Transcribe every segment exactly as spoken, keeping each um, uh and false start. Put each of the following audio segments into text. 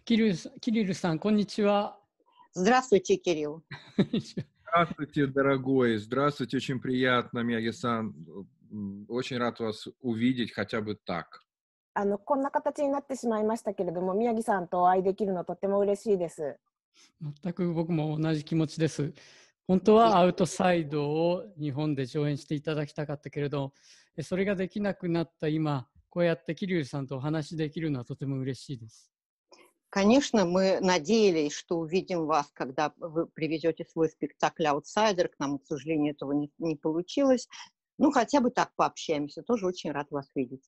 キリルさん、キリルさん、こんにちは。 Здравствуйте, Кирилл. Здравствуйте, дорогой. Здравствуйте, очень приятно, Мияги-сан. М, Очень рад вас увидеть хотя бы так. あの、こんな形になってしまいましたけれども、宮城さんとお会いできるのとても嬉しいです。 全く僕も同じ気持ちです。本当はアウトサイドを日本で上演していただきたかったけれど、それができなくなった今、こうやってキリルさんとお話しできるのはとても嬉しいです。 Конечно, мы надеялись, что увидим вас, когда вы привезете свой спектакль «Аутсайдер». К нам, к сожалению, этого не, не получилось. Ну, хотя бы так пообщаемся. Тоже очень рад вас видеть.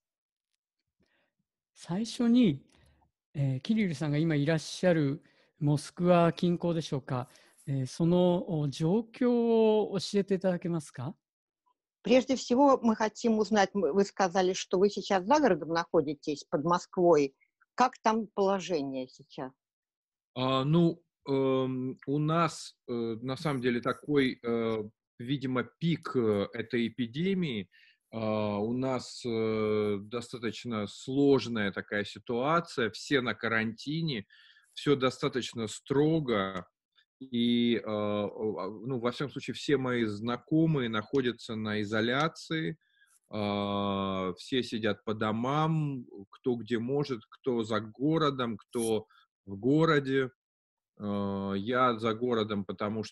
最初に、えーキリルさんが今いらっしゃるモスクワ近郊でしょうか、えーそのお状況を教えていただけますか？ Прежде всего, мы хотим узнать, мы- вы сказали, что вы сейчас за городом находитесь, под Москвой. Как там положение сейчас? А, ну, эм, у нас э, на самом деле такой, э, видимо, пик э, этой эпидемии. А, у нас э, достаточно сложная такая ситуация, все на карантине, все достаточно строго. И, э, о- а, ну, во всяком случае, все мои знакомые находятся на изоляции, а, все сидят по домам, кто где может, кто за городом, кто в городе. Э, Я за городом, потому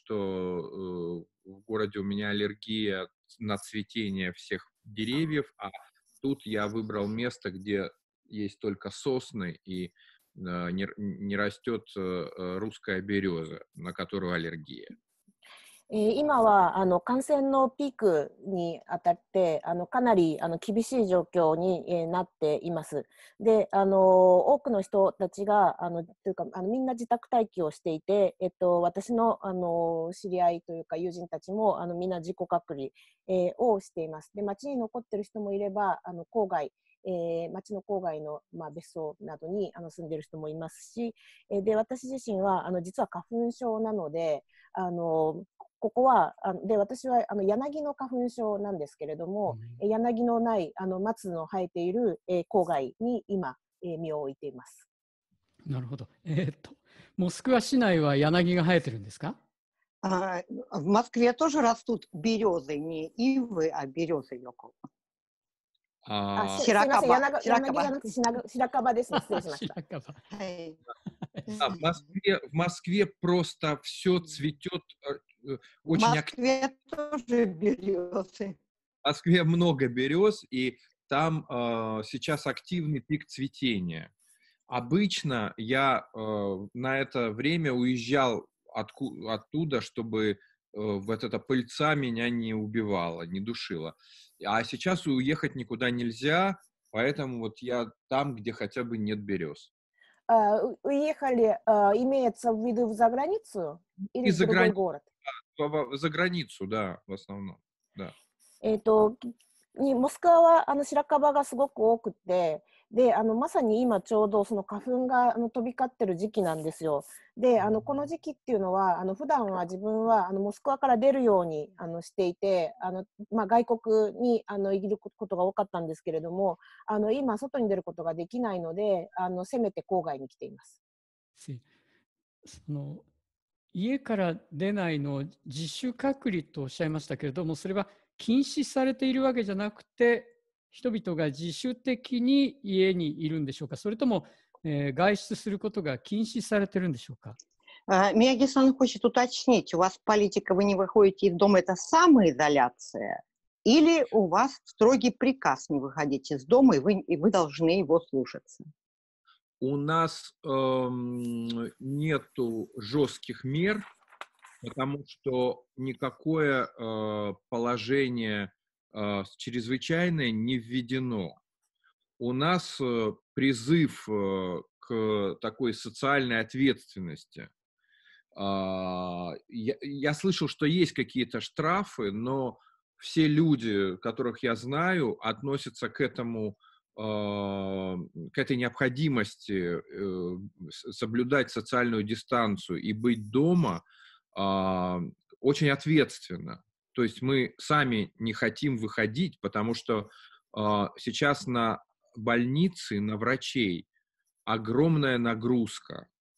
что э, в городе у меня аллергия на цветение всех деревьев, а тут я выбрал место, где есть только сосны и э, не, р- не растет э, э, русская береза, на которую аллергия. えー今はあの感染のピークにあたってあのかなりあの厳しい状況に、えーなっています。で、あの多くの人たちがあのというかあのみんな自宅待機をしていて、えっと、私の、あの知り合いというか友人たちもあのみんな自己隔離、えーをしています。で、町に残っている人もいればあの郊外えー町の郊外の、まあ、別荘などにあの住んでいる人もいますし、えーで私自身はあの実は花粉症なので、あのここはあので私はあの柳の花粉症なんですけれども、 うん柳のないあの松の生えている、えー郊外に今、えー身を置いています。 なるほど。えーっと、モスクワ市内は柳が生えてるんですか？ А, В Москве тоже растут березы, не ивы, а березы, Йоко. あ、 А, すすいません、柳柳じゃなくて白白樺ですね。失礼しました。 白樺。 はい。 да, в Москве, в Москве просто все цветет э, э, В очень активно. Москве тоже березы. В Москве много берез, и там э, сейчас активный пик цветения. Обычно я э, на это время уезжал отку- оттуда, чтобы э, вот эта пыльца меня не убивала, не душила. А сейчас уехать никуда нельзя, поэтому вот я там, где хотя бы нет берез. А, у- Уехали, а, имеется в виду за границу или И в за, другой грани- город? за границу, да, в основном, да. えっと、にモスクワはあの白樺がすごく多くて、で、あのまさに今ちょうどその花粉があの飛び交ってる時期なんですよ。で、あのこの時期っていうのは、あの普段は自分はあのモスクワから出るようにあのしていて、あのまあ外国にあのいることが多かったんですけれども、あの今外に出ることができないので、あのせめて郊外に来ています。 しその家から出ないのを自主隔離とおっしゃいましたけれども、それは禁止されているわけじゃなくて、人々が自主的に家にいるんでしょうか、それとも、えー外出することが禁止されてるんでしょうか。 А, Мияги-сан хочет уточнить, у вас политика, вы не выходите из дома, это самоизоляция? Или у вас строгий приказ не выходить из дома, и вы, и вы должны его слушаться? У нас эм, нету жестких мер, потому что никакое э, положение э, чрезвычайное не введено. У нас э, призыв э, к такой социальной ответственности. А, я, я слышал, что есть какие-то штрафы, но все люди, которых я знаю, относятся к этому, а, к этой необходимости э, с- соблюдать социальную дистанцию и быть дома а, очень ответственно. То есть мы сами не хотим выходить, потому что а, сейчас на больницы, на врачей огромная нагрузка.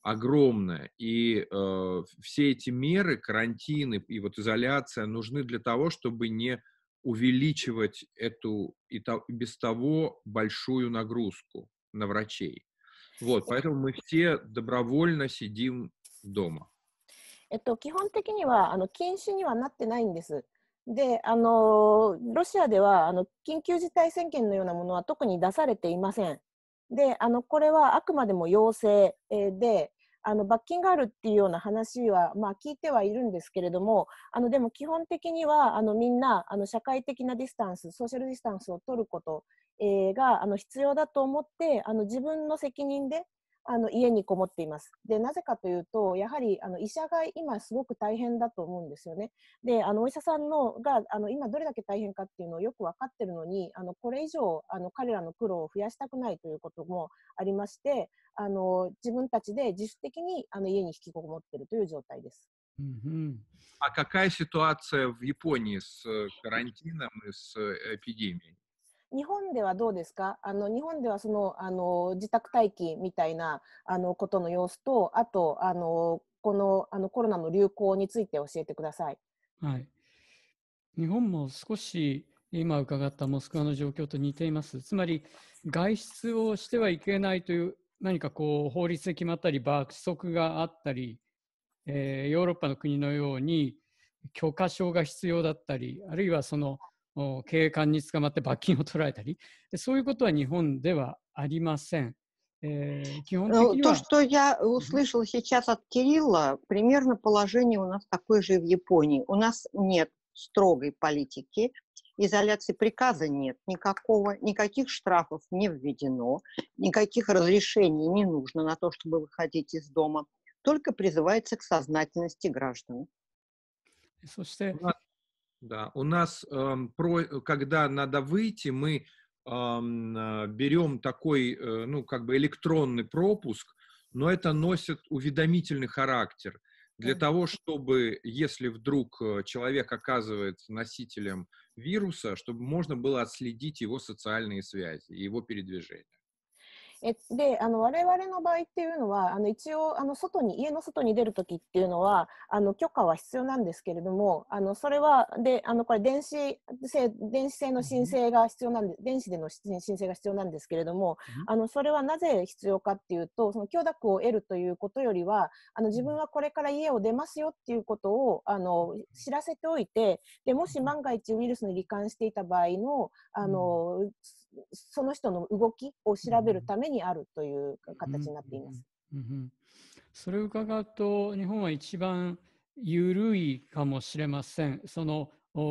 огромная. И э, все эти меры, карантины и вот изоляция нужны для того, чтобы не увеличивать эту и, то, и без того большую нагрузку на врачей. Вот, поэтому мы все добровольно сидим дома. えっと、基本的にはあの禁止にはなってないんです。で、あのロシアではあの緊急事態宣言のようなものは特に出されていません。で、あのこれはあくまでも要請で、あの罰金があるっていうような話は、まあ、聞いてはいるんですけれども、あのでも基本的にはあのみんなあの社会的なディスタンス、ソーシャルディスタンスを取ること、えー、があの必要だと思って、あの自分の責任であの家にこもっています。で、なぜかというと、やはりあの医者が今すごく大変だと思うんですよね。で、あのお医者さんのがあの今どれだけ大変かっていうのをよく分かってるのに、あのこれ以上あの彼らの苦労を増やしたくないということもありまして、あの自分たちで自主的にあの家に引きこもっているという状態です。 Mm-hmm. А какая ситуация в Японии с карантином и с эпидемией? 日本ではどうですか？あの日本ではそのあの自宅待機みたいなあのことの様子と、あとあのこのあのコロナの流行について教えてください。 はい。日本も少し今伺ったモスクワの状況と似ています。つまり外出をしてはいけないという何かこう法律で決まったり罰則があったり、えー、ヨーロッパの国のように許可証が必要だったり、あるいはその警官に捕まって罰金を取られたり、そういうことは日本ではありません。えー、基本的には То, что я услышала сейчас от Кирилла, примерно положение у нас такое же и в Японии. У нас нет строгой политики, изоляции приказа нет никакого, никаких штрафов не введено, никаких разрешений не нужно на то, чтобы выходить из дома, только призывается к сознательности граждан. そして Да, у нас, эм, про, когда надо выйти, мы эм, берем такой, э, ну, как бы электронный пропуск, но это носит уведомительный характер. Для того, чтобы, если вдруг человек оказывается носителем вируса, чтобы можно было отследить его социальные связи, его передвижения. えであの我々の場合っていうのはあの一応あの外に家の外に出るときっていうのはあの許可は必要なんですけれども、あのそれはであのこれ電子製電子製の申請が必要なんで、電子での申請が必要なんですけれども、あのそれはなぜ必要かっていうと、その許諾を得るということよりは、あの自分はこれから家を出ますよっていうことをあの知らせておいて、でもし万が一ウイルスに罹患していた場合のあのその人の動きを調べるためにあるという形になっています。 うんうんうん、それを伺うと日本は一番緩いかもしれません。その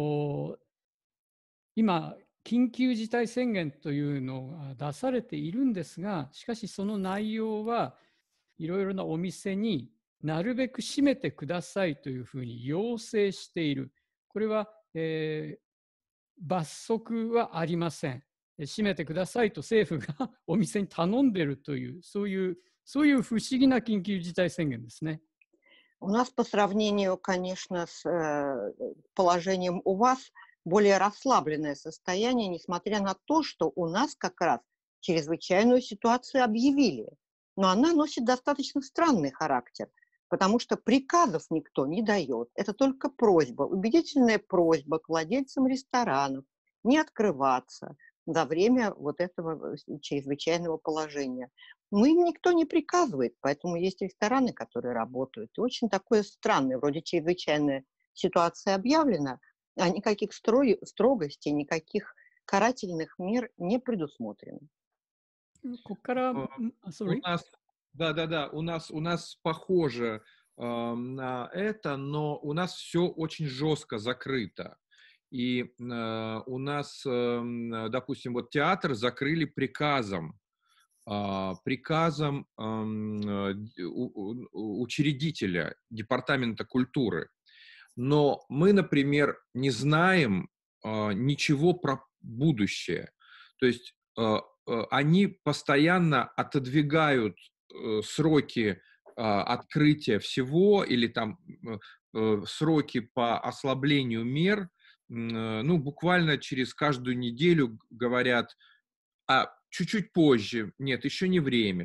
今緊急事態宣言というのが出されているんですが、しかしその内容はいろいろなお店になるべく閉めてくださいというふうに要請している。これは、えー、罰則はありません。閉めてくださいと政府がお店に頼んでいるという、そういう、そういう不思議な緊急事態宣言ですね。 У нас по сравнению, конечно, с э, положением у вас более расслабленное состояние, несмотря на то, что у нас как раз чрезвычайную ситуацию объявили. Но она носит достаточно странный характер, потому что приказов никто не дает. Это только просьба, убедительная просьба к владельцам ресторанов не открываться за время вот этого чрезвычайного положения. Ну, им никто не приказывает, поэтому есть рестораны, которые работают. И очень такое странное, вроде чрезвычайная ситуация объявлена, а никаких строй, строгостей, никаких карательных мер не предусмотрено. У нас, да, да, да, у нас, у нас похоже э, на это, но у нас все очень жестко закрыто. И э, у нас, э, допустим, вот театр закрыли приказом, э, приказом э, учредителя Департамента культуры. Но мы, например, не знаем э, ничего про будущее. То есть э, э, они постоянно отодвигают э, сроки э, открытия всего или там э, э, сроки по ослаблению мер. Ну, буквально через каждую неделю говорят, а чуть-чуть позже, нет, еще не время.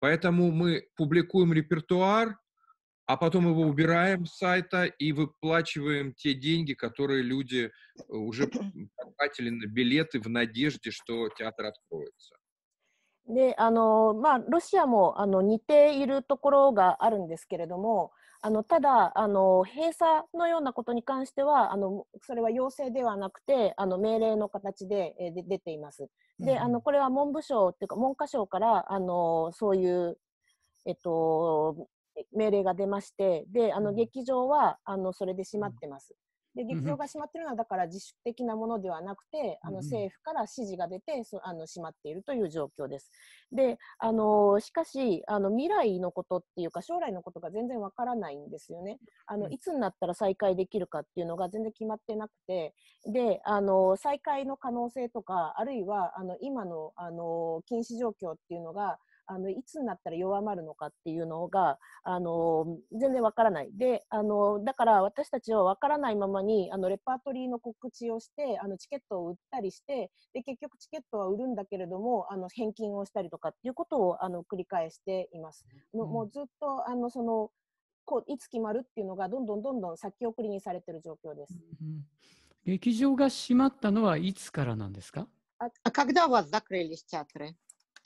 Поэтому мы публикуем репертуар, а потом его убираем с сайта и выплачиваем те деньги, которые люди уже потратили на билеты в надежде, что театр откроется. で、あの、まあ、ロシアもあの似ているところがあるんですけれども、あのただあの、閉鎖のようなことに関しては、あのそれは要請ではなくて、あの命令の形で、えーで出ています。で、あのこれは文部省っていうか、文科省からあのそういう、えっと、命令が出まして、で、あの劇場はあのそれで閉まってます。で、劇場が閉まっているのはだから自主的なものではなくて、あの政府から指示が出てそあの閉まっているという状況です。で、あのしかしあの未来のことっていうか将来のことが全然わからないんですよね。あのいつになったら再開できるかっていうのが全然決まってなくて、で、あの再開の可能性とか、あるいはあの今のあの禁止状況っていうのがあのいつになったら弱まるのかっていうのがあの全然わからない。で、あのだから私たちはわからないままにあのレパートリーの告知をしてあのチケットを売ったりして、で結局チケットは売るんだけれどもあの返金をしたりとかっていうことをあの繰り返しています。のもうずっとあのそのこういつ決まるっていうのがどんどんどんどん先送りにされている状況です。 うん、劇場が閉まったのはいつからなんですか？ А когда у вас закрылись театры?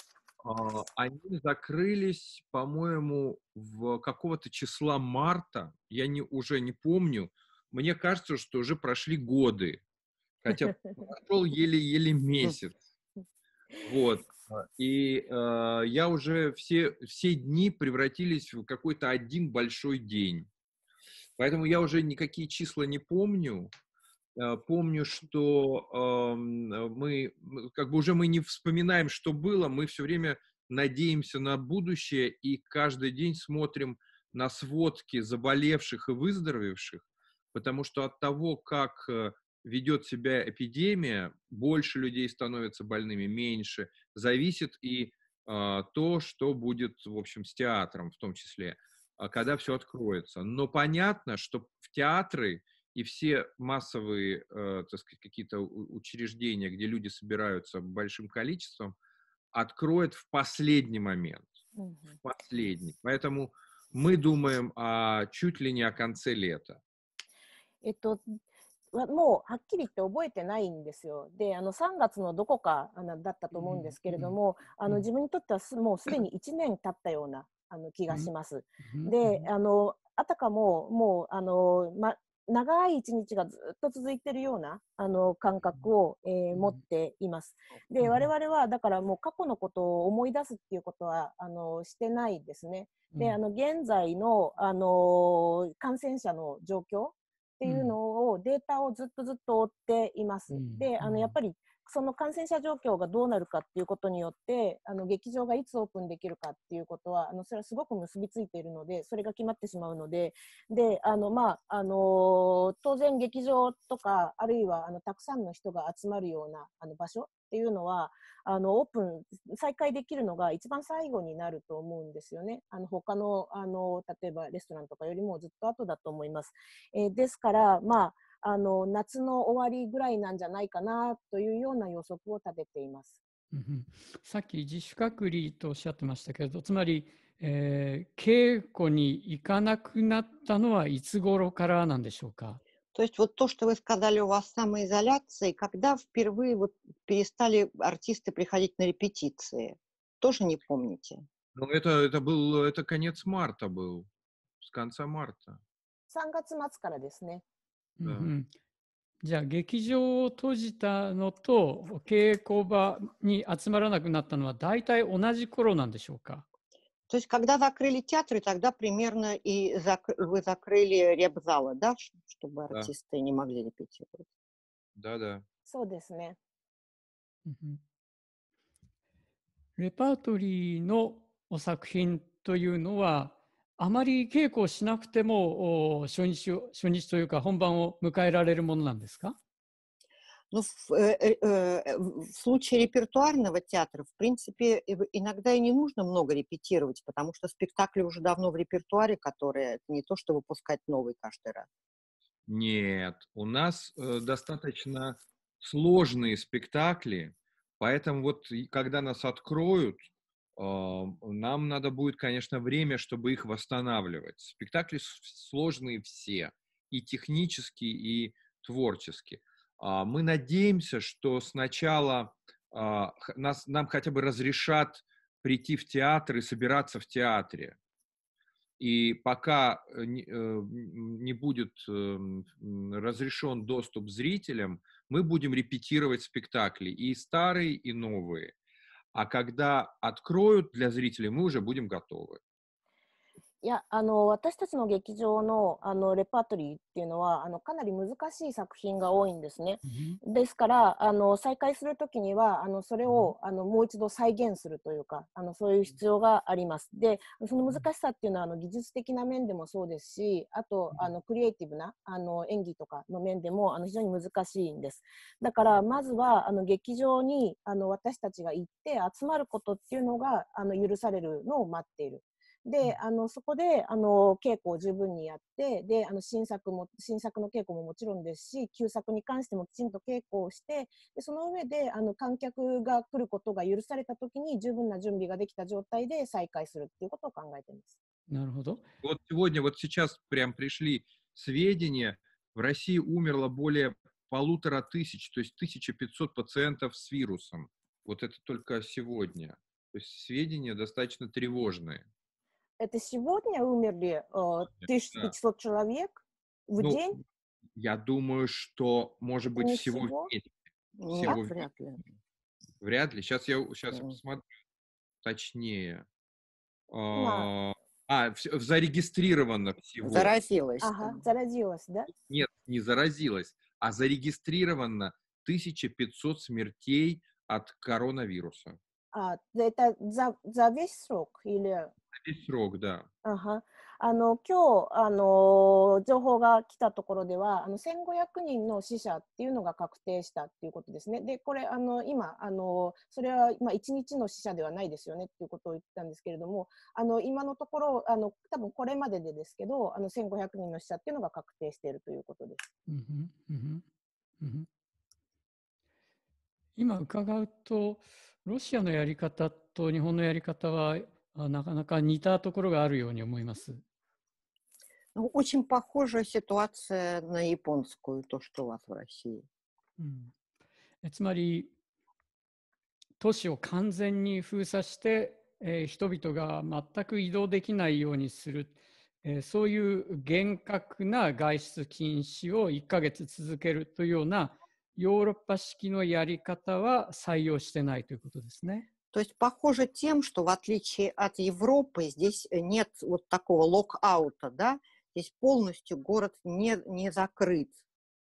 А, Они закрылись, по-моему, в какого-то числа марта. Я не, уже не помню. Мне кажется, что уже прошли годы. Хотя прошел еле-еле месяц. Вот. И э, я уже все, все дни превратились в какой-то один большой день. Поэтому я уже никакие числа не помню. Э, Помню, что э, мы, м, как бы уже мы не вспоминаем, что было, мы все время надеемся на будущее и каждый день смотрим на сводки заболевших и выздоровевших, потому что от того, как э, ведет себя эпидемия, больше людей становится больными, меньше, зависит и э, то, что будет, в общем, с театром в том числе, а, когда все откроется. Но понятно, что в театры и все массовые, э, так сказать, какие-то у- учреждения, где люди собираются большим количеством, откроют в последний момент. Мгм. В последний. Поэтому мы думаем о, чуть ли не о конце лета. えっと、わもうはっきり言って覚えてないんですよ。で、あのさんがつのどこかあのだったと思うんですけれども、あの自分にとってはすもうすでにいちねん経ったようなあの気がします。で、あのあたかももうあの、ま、長い一日がずっと続いているようなあの感覚を、えー持っています。で、我々はだからもう過去のことを思い出すっていうことはあのしてないですね。で、あの現在のあの感染者の状況っていうのを、データをずっとずっと追っています。 うん、 で、あのやっぱりその感染者状況がどうなるかっていうことによって、あの劇場がいつオープンできるかっていうことは、あのそれはすごく結びついているので、それが決まってしまうので、で、あのまああの当然劇場とかあるいはあのたくさんの人が集まるようなあの場所っていうのは、あのオープン再開できるのが一番最後になると思うんですよね。あの他のあの例えばレストランとかよりもずっと後だと思います。えーですから、まあ、あの夏の終わりぐらいなんじゃないかなというような予測を立てています。 うんうん、さっき自主隔離とおっしゃってましたけど、つまり、えー稽古に行かなくなったのはいつ頃からなんでしょうか？ То есть вот то, что вы сказали, у вас самоизоляция, когда впервые вот перестали артисты приходить на репетиции? Тоже не помните? Ну, это, это был, это конец марта был, с конца марта. さんがつ末からですね。 うんうん、じゃあ劇場を閉じたのと稽古場に集まらなくなったのは大体同じ頃なんでしょうか？ То есть когда закрыли театры, тогда примерно и зак- вы закрыли репзалы, да, ш- чтобы Да. артисты не могли репетировать? Да-да. そうですね。 うんうん、レパートリーの作品というのはあまり稽古をしなくてもお初日を初日というか本番を迎えられるものなんですか？ Ну, в, э, э, э, в случае репертуарного театра, в принципе, и в- иногда и не нужно много репетировать, потому что спектакли уже давно в репертуаре, которые это не то, что выпускать новый каждый раз. Нет, у нас э, достаточно сложные спектакли, поэтому вот и когда нас откроют, нам надо будет, конечно, время, чтобы их восстанавливать. Спектакли сложные все, и технически, и творчески. Мы надеемся, что сначала нас, нам хотя бы разрешат прийти в театр и собираться в театре. И пока не, не будет разрешен доступ зрителям, мы будем репетировать спектакли, и старые, и новые. А когда откроют для зрителей, мы уже будем готовы. いや、あの、私たちの劇場の、あの、レパートリーっていうのは、あの、かなり難しい作品が多いんですね。 うんですから、あの、再開するときには、あの、それを、あの、もう一度再現するというか、あの、そういう必要があります。で、その難しさっていうのは、あの、技術的な面でもそうですし、あと、あの、クリエイティブな、あの、演技とかの面でも、あの、非常に難しいんです。だから、まずは、あの、劇場に、あの、私たちが行って集まることっていうのが、あの、許されるのを待っている。で、あの、そこで、あの、稽古を十分にやって、で、あの、新作も、新作の稽古ももちろんですし、旧作に関してもきちんと稽古をして、で、その上で、あの、観客が来ることが許されたときに、十分な準備ができた状態で再開するっていうことを考えています。 なるほど。 Вот сегодня, вот сейчас прям пришли сведения, в России умерло более полутора тысяч, то есть тысяча пятьсот пациентов с вирусом. Вот это только сегодня. То есть сведения достаточно тревожные. Это сегодня умерли э, тысяча пятьсот человек в ну, день? Я думаю, что, может Это быть, не всего всего? в мире. Нет, Всего в вряд ли. Вряд ли. Сейчас я, сейчас я Мгм. посмотрю точнее. Ма- А, а, вс- зарегистрировано всего. Заразилась. Ага, там. заразилась, да? Нет, не заразилась, а зарегистрировано тысяча пятьсот смертей от коронавируса. А, это за, за весь срок или... Весь срок, да. あはあの今日、あの情報が来たところではあのせんごひゃくにんの死者っていうのが確定したっていうことですね。で、これあの今あのそれは、まあ、いちにちの死者ではないですよねっていうことを言ったんですけれども、あの今のところあの多分これまででですけどあのせんごひゃくにんの死者っていうのが確定しているということです。 うんうんうんうん今伺うと、ロシアのやり方と日本のやり方はあなかなか似たところがあるように思います。 Ну, очень похожая ситуация на японскую, то, что у вас в России. うんえつまり、都市を完全に封鎖して、えー人々が全く移動できないようにする、えーそういう厳格な外出禁止をいっかげつ続けるというようなヨーロッパ式のやり方は採用してないということですね。 То есть похоже тем, что в отличие от Европы здесь нет вот такого лок-аута, да, здесь полностью город не, не закрыт,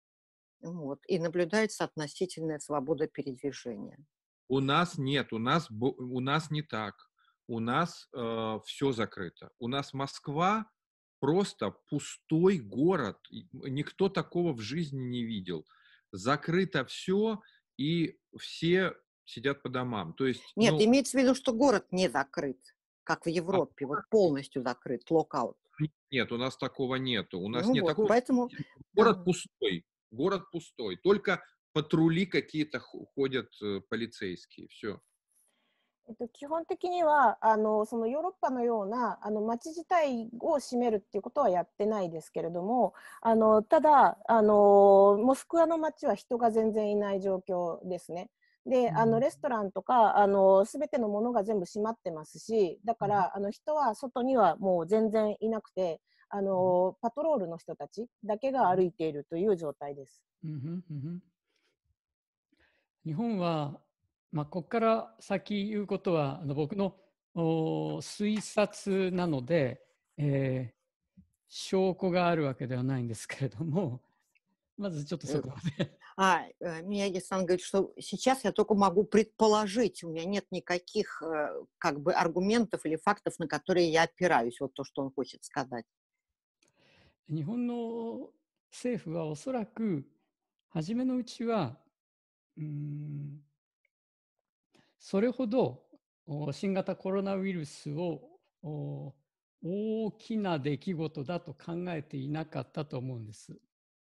вот, и наблюдается относительная свобода передвижения. У нас нет, у нас, бо- у нас не так. У нас э, все закрыто. У нас Москва просто пустой город. И никто такого в жизни не видел. Закрыто все, и все сидят по домам. То есть, Нет, ну, имеется в виду, что город не закрыт, как в Европе, вот полностью закрыт, лок-аут. нет, у нас такого нету. У нас Ну нет вот, такого. поэтому... Город да. пустой. Город пустой. Только патрули какие-то ху- ходят э, полицейские. Все. えっと、基本的にはあのそのヨーロッパのようなあの街自体を閉めるっていうことはやってないですけれども、あのただあのモスクワの街は人が全然いない状況ですね。で、あのレストランとかあの全てのものが全部閉まってますし、だからあの人は外にはもう全然いなくて、あのパトロールの人たちだけが歩いているという状態です。 うんうんうんうん日本は、まあ、ここから先言うことはあの僕のお推察なので、えー証拠があるわけではないんですけれども、まずちょっとそこまで。 А, э, Мияги-сан говорит, что сейчас я только могу предположить, у меня нет никаких э, как бы аргументов или фактов, на которые я опираюсь, вот то, что он хочет сказать. 日本の政府はおそらく初めのうちはうーんそれほどお新型コロナウイルスをお大きな出来事だと考えていなかったと思うんです。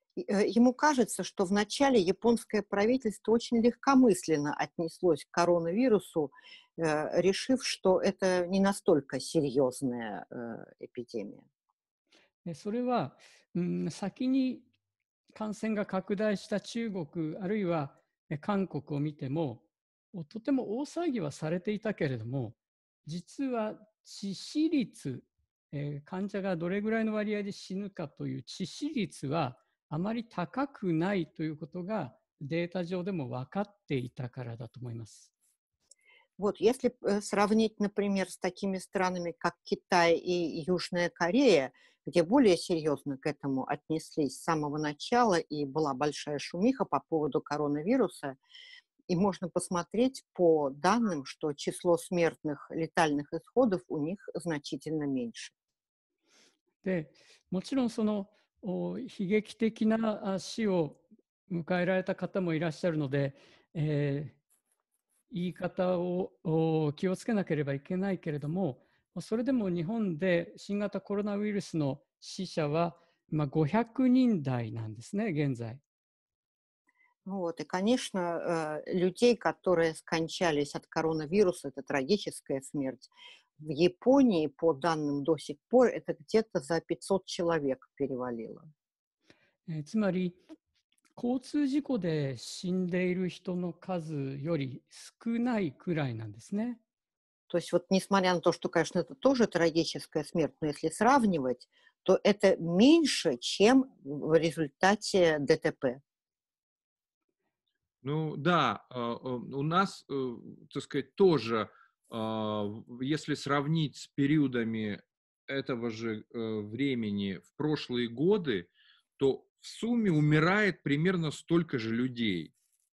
И, э, Ему кажется, что вначале японское правительство очень легкомысленно отнеслось к коронавирусу, э, решив, что это не настолько серьезная э, эпидемия. えそれは、うん、先に感染が拡大した中国、あるいはえ韓国を見ても、おとても大騒ぎはされていたけれども、実は致死率、えー患者がどれぐらいの割合で死ぬかという致死率はあまり高くないということがデータ上でも分かっていたからだと思います。 Вот, если э, сравнить, например, с такими странами, как Китай и Южная Корея, где более серьезно к этому отнеслись с самого начала и была большая шумиха по поводу коронавируса, и можно посмотреть по данным, что число смертных летальных исходов у них значительно меньше. でもちろんそのお悲劇的なあ死を迎えられた方もいらっしゃるので、えー言い方をお気をつけなければいけないけれども、それでも日本で新型コロナウイルスの死者は、まあ、ごひゃくにん台なんですね、現在。 Ну Вот, и, конечно, э, людей, которые скончались от коронавируса, это трагическая смерть. В Японии, по данным до сих пор, это где-то за пятьсот человек перевалило. えーつまり交通事故で死んでいる人の数より少ないくらいなんですね。 То есть вот несмотря на то, что, конечно, это тоже трагическая смерть, но если сравнивать, то это меньше, чем в результате ДТП. Ну да, а, а, у нас, э, так сказать, тоже, а, в- если сравнить с периодами этого же э, времени в прошлые годы, то в сумме умирает примерно столько же людей.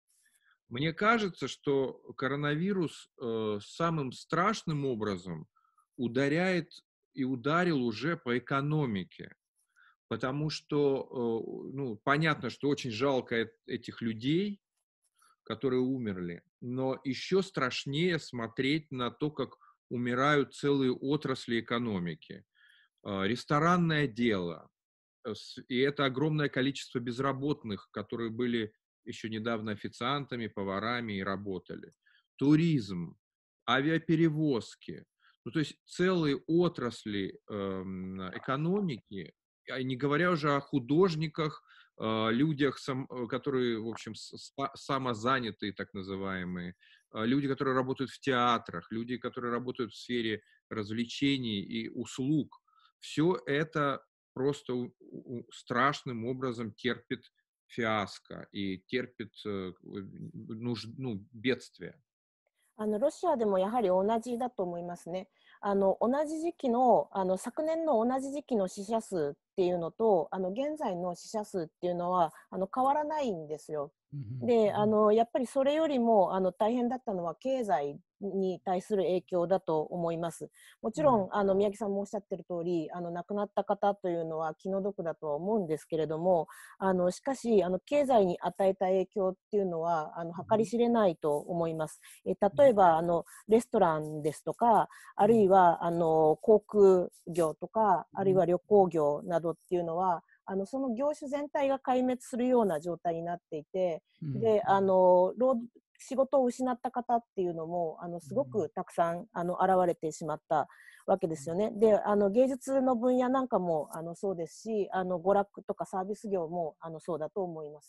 Мне кажется, что коронавирус э, самым страшным образом ударяет и ударил уже по экономике, потому что, э, ну, понятно, что очень жалко эт- этих людей, которые умерли, но еще страшнее смотреть на то, как умирают целые отрасли экономики. А, Ресторанное дело, э, с- и это огромное количество безработных, которые были еще недавно официантами, поварами и работали. Туризм, авиаперевозки, ну то есть целые отрасли эм, экономики, а не говоря уже о художниках, э, людях, сам- э, которые, в общем, с- са- самозанятые, так называемые, э, люди, которые работают в театрах, люди, которые работают в сфере развлечений и услуг. Все это просто у- у- страшным образом терпит фиаско и терпит э, нуж- ну, бедствие. あのロシアでもやはり同じだと思いますね。あの同じ時期の、あの昨年の同じ時期の死者数っていうのと、あの現在の死者数っていうのはあの変わらないんですよ。で、あのやっぱりそれよりもあの大変だったのは経済に対する影響だと思います。もちろん、あの宮城さんもおっしゃってる通り、あの亡くなった方というのは気の毒だとは思うんですけれども、あのしかしあの経済に与えた影響っていうのはあの計り知れないと思います。え例えばあのレストランですとか、あるいはあの航空業とか、あるいは旅行業などっていうのは、あのその業種全体が壊滅するような状態になっていて、であの労仕事を失った方っていうのもあのすごくたくさんあの現れてしまったわけですよね。であの芸術の分野なんかもあのそうですし、あの娯楽とかサービス業もあのそうだと思います。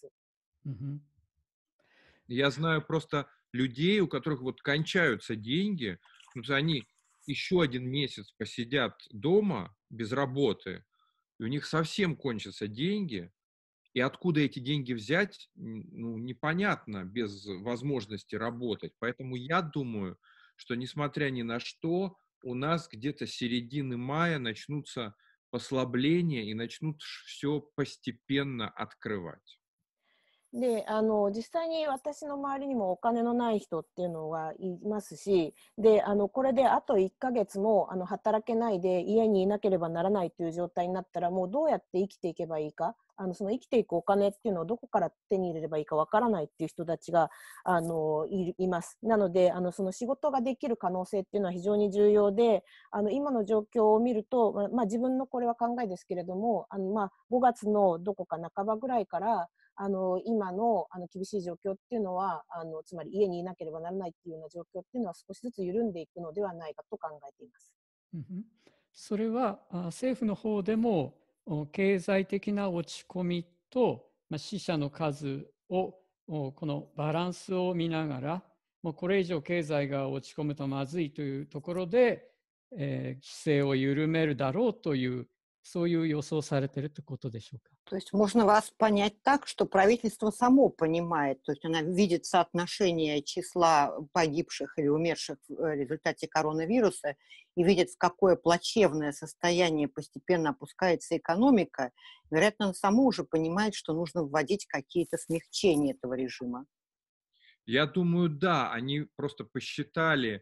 Я знаю просто людей, у которых вот кончаются деньги, ну, то есть они еще один месяц посидят дома без работы, и у них совсем кончатся деньги, и откуда эти деньги взять, м, ну, непонятно без возможности работать. Поэтому я думаю, что несмотря ни на что, у нас где-то с середины мая начнутся послабления и начнут все постепенно открывать. で、あの、実際に私の周りにもお金のない人っていうのはいますし、で、あの、これであといっかげつも、あの、働けないで家にいなければならないという状態になったら、もうどうやって生きていけばいいか、あの、その生きていくお金っていうのをどこから手に入れればいいかわからないっていう人たちが、あの、いいます。なので、あの、その仕事ができる可能性っていうのは非常に重要で、あの、今の状況を見ると、まあ、まあ自分のこれは考えですけれども、あの、まあ、ごがつのどこか半ばぐらいから、あの、今の、あの、厳しい状況っていうのは、あの、つまり家にいなければならないっていうような状況っていうのは少しずつ緩んでいくのではないかと考えています。 うんふん。それはあ政府の方でもお経済的な落ち込みと、まあ、死者の数をおこのバランスを見ながら、もうこれ以上経済が落ち込むとまずいというところで、えー規制を緩めるだろうという、そういう予想されているということでしょうか。 То есть можно вас понять так, что правительство само понимает, то есть она видит соотношение числа погибших или умерших в э, результате коронавируса и видит, в какое плачевное состояние постепенно опускается экономика. Вероятно, она само уже понимает, что нужно вводить какие-то смягчения этого режима. Я думаю, да, они просто посчитали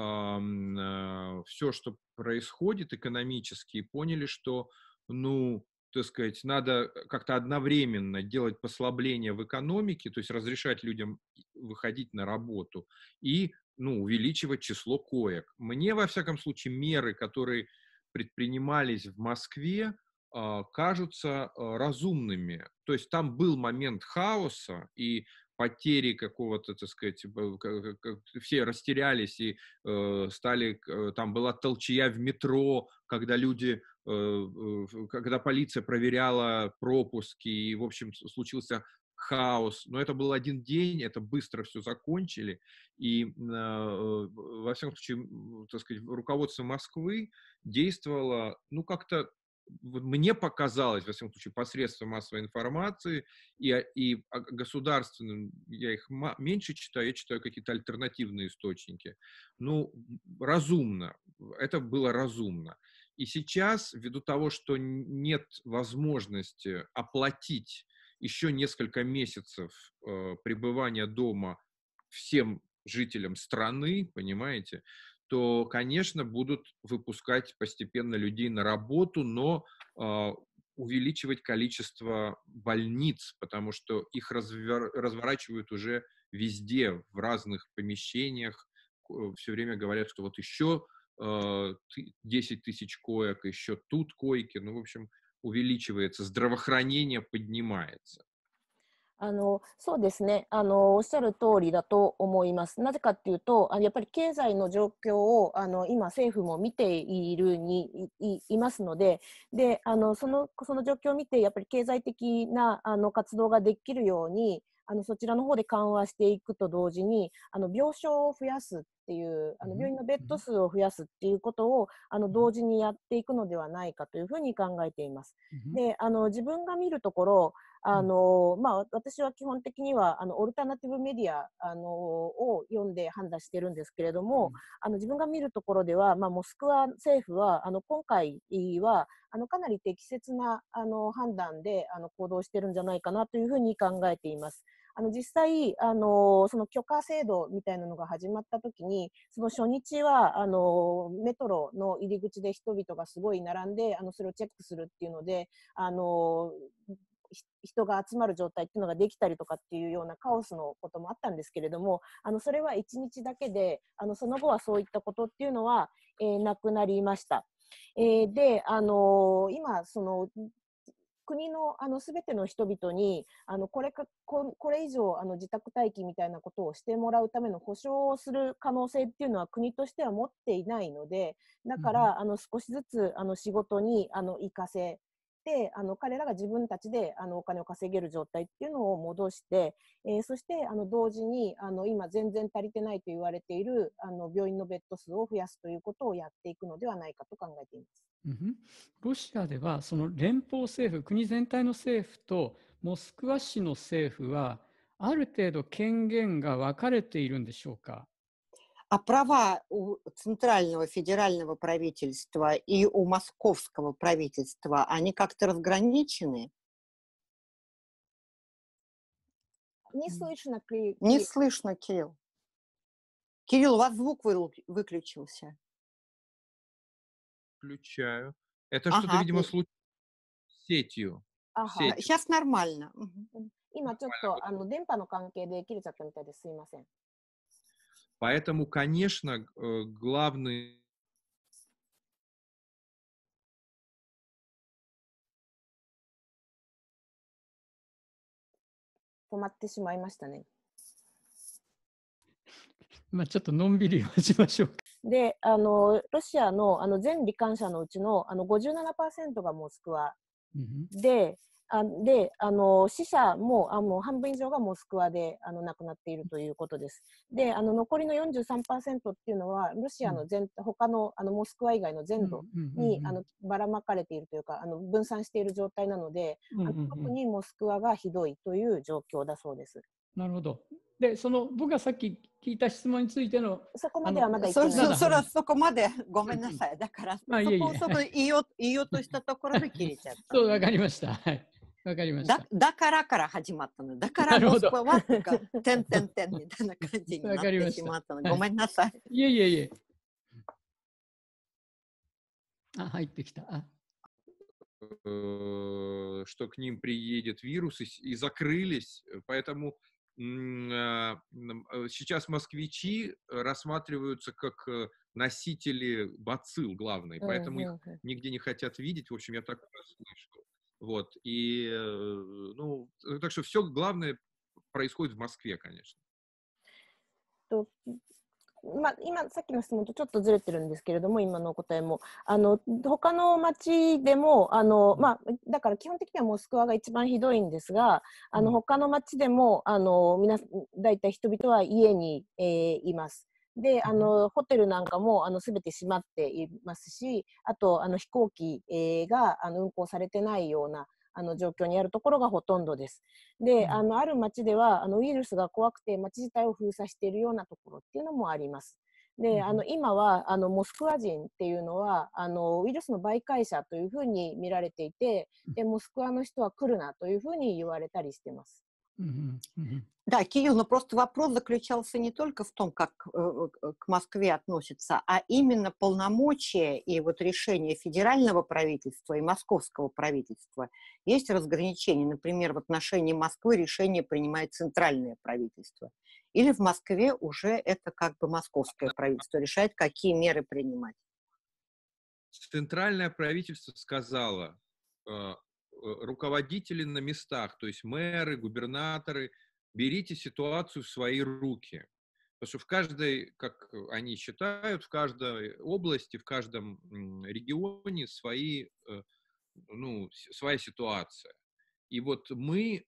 все, что происходит экономически, и поняли, что, ну, так сказать, надо как-то одновременно делать послабления в экономике, то есть разрешать людям выходить на работу и, ну, увеличивать число коек. Мне, во всяком случае, меры, которые предпринимались в Москве, а, кажутся а, разумными. То есть там был момент хаоса и потери какого-то, так сказать, б- к- к- к- все растерялись и э, стали, к- э, там была толчья в метро, когда люди, э, э, когда полиция проверяла пропуски, и, в общем, с- случился хаос. Но это был один день, это быстро все закончили, и, э, во всяком случае, м, так сказать, руководство Москвы действовало, ну, как-то вот мне показалось, во всяком случае, посредством массовой информации, и, а- и а, государственным я их ма- меньше читаю, я читаю какие-то альтернативные источники. Ну, разумно, это было разумно. И сейчас, ввиду того, что н- нет возможности оплатить еще несколько месяцев э, пребывания дома всем жителям страны, понимаете, то, конечно, будут выпускать постепенно людей на работу, но а, увеличивать количество больниц, потому что их развер- разворачивают уже везде, в разных помещениях. Все время говорят, что вот еще э, ты- десять тысяч коек, еще тут койки. Ну, в общем, увеличивается, здравоохранение поднимается. あの、そうですね。あの、おっしゃる通りだと思います。なぜかっていうと、あの、やっぱり経済の状況を、あの、今政府も見ているに、い、いいますので、で、あの、その、その状況を見て、やっぱり経済的な、あの、活動ができるように、あの、そちらの方で緩和していくと同時に、あの、病床を増やすっていう、あの、病院のベッド数を増やすっていうことを、あの、同時にやっていくのではないかというふうに考えています。で、あの、自分が見るところ、あの、まあ、私は基本的には、あの、オルタナティブメディア、あの、を読んで判断してるんですけれども、あの、自分が見るところでは、まあ、モスクワ政府は、あの、今回は、あの、かなり適切な、あの、判断で、あの、行動してるんじゃないかなというふうに考えています。あの、実際、あの、その許可制度みたいなのが始まった時に、その初日は、あの、メトロの入り口で人々がすごい並んで、あの、それをチェックするっていうので、あの、人が集まる状態っていうのができたりとかっていうようなカオスのこともあったんですけれども、あのそれはいちにちだけで、あのその後はそういったことっていうのは、えー、なくなりました。えー、で、あのー、今その国のあの全ての人々にあのこれかここれ以上あの自宅待機みたいなことをしてもらうための保証をする可能性っていうのは国としては持っていないので、だから、あの少しずつあの仕事にあの行かせで、あの彼らが自分たちであのお金を稼げる状態っていうのを戻して、えー、そしてあの同時にあの今全然足りてないと言われているあの病院のベッド数を増やすということをやっていくのではないかと考えています。 うん、ロシアではその連邦政府、国全体の政府とモスクワ市の政府はある程度権限が分かれているんでしょうか。 А права у центрального федерального правительства и у московского правительства, они как-то разграничены? Не слышно, Кри- Не Кирилл. слышно, Кирилл. Кирилл, у вас звук вы- выключился. Включаю. Это что-то, Ага, видимо, и- случилось с сетью. あは。 Сетью. сейчас нормально. Мгм. うん今ちょっとあの電波の関係で切れちゃったみたいです。すいません。 Поэтому, конечно, э, главный 止まってしまいましたね。 まあちょっとのんびり待ちましょうか。 で、あのロシアのあの全罹患者のうちのあの ごじゅうななパーセント がモスクワうんで、あであの死者もあもう半分以上がモスクワであの亡くなっているということです。で、あの残りの よんじゅうさんパーセント っていうのはロシアの全、他のあのモスクワ以外の全土に、あのばらまかれているというかあの分散している状態なので、 うんうんうんあの特にモスクワがひどいという状況だそうです。 なるほど。で、その僕がさっき聞いた質問についての、 そこまではまだ言ってそないです。 そそれはそこまでごめんなさい。だから、そまあいえいえこをそこで言いよう言いようとしたところで切れちゃった。 そう、わかりました。はい。わかりましただ。だからから始まったの。だからモスなるほどクワはとか、てんてんてんみたいな感じになっわかりましたてしまったの。 はいごめんなさい。 いえいえいえ。あ、入ってきた。あ、 э, что к ним приедет вирус и, с- и закрылись. Поэтому м, а, м, э, сейчас москвичи рассматриваются как э, носители бацилл главные, うん поэтому うん их うん нигде не хотят видеть. В общем, я такое слышал. Вот. И, э, ну, э, так что все главное происходит в Москве, конечно. とまあ、今さっきの質問とちょっとずれてるんですけれども、今のお答えもあの他の町でもあの、まあ、だから基本的にはモスクワが一番ひどいんですが、あの他の町でもあの皆だいたい人々は家に、えーいます。で、あのホテルなんかもあの全て閉まっていますし、あとあの飛行機、えーがあの運航されてないようなあの状況にあるところがほとんどです。で、あのある町ではあのウイルスが怖くて町自体を封鎖しているようなところっていうのもあります。で、あの今はあのモスクワ人っていうのはあのウイルスの媒介者というふうに見られていて、でモスクワの人は来るなというふうに言われたりしてます。 うんうんうん Да, Кирилл, но просто вопрос заключался не только в том, как э, э, к Москве относятся, а именно полномочия и вот решения федерального правительства и московского правительства. Есть разграничения. Например, в отношении Москвы решение принимает центральное правительство. Или в Москве уже это как бы московское правительство решает, какие меры принимать. Центральное правительство сказало, э, э, руководители на местах, то есть мэры, губернаторы, берите ситуацию в свои руки. Потому что в каждой, как они считают, в каждой области, в каждом м, регионе свои, э, ну, с- своя ситуация. И вот мы,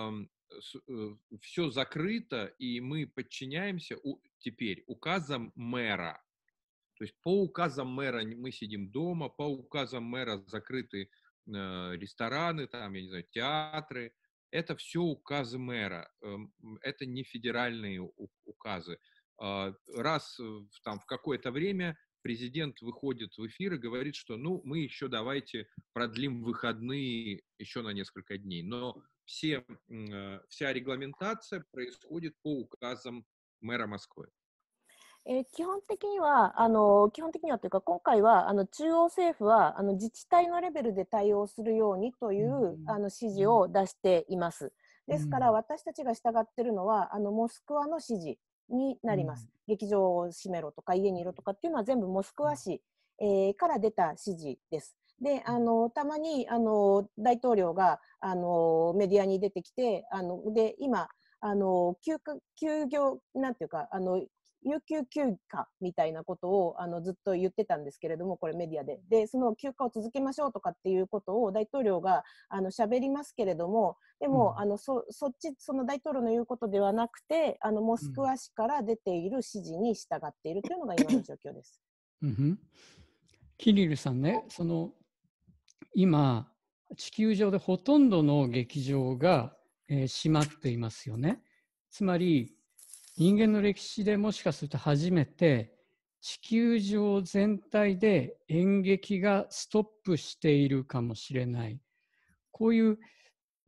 все закрыто, и мы подчиняемся у- теперь указам мэра. То есть по указам мэра мы сидим дома, по указам мэра закрыты э, рестораны, там, я не знаю, театры. Это все указы мэра, эм, это не федеральные у- указы. А, Раз э, в- там в какое-то время президент выходит в эфир и говорит, что ну мы еще давайте продлим выходные еще на несколько дней. Но все, м, э, вся регламентация происходит по указам мэра Москвы. えー基本的にはあの基本的にはというか今回はあの中央政府はあの自治体のレベルで対応するようにという、 うんあの指示を出しています。ですから、 うん私たちが従っているのはあのモスクワの指示になります。劇場を閉めろとか家にいろとかっていうのは全部モスクワ市、えーから出た指示です。で、あのたまにあの大統領があのメディアに出てきて、あので今あの休暇休業なんていうかあの有給休暇みたいなことをあのずっと言ってたんですけれども、これメディアで。で、その休暇を続けましょうとかっていうことを大統領があの喋りますけれども、でも、 うんあの そ, そっち、その大統領の言うことではなくて、あのモスクワ市から出ている指示に従っているというのが今の状況です。 うんうん、キリルさんね、その今、地球上でほとんどの劇場が、えー閉まっていますよね。つまり、人間の歴史でもしかすると初めて、地球上全体で演劇がストップしているかもしれない。こういう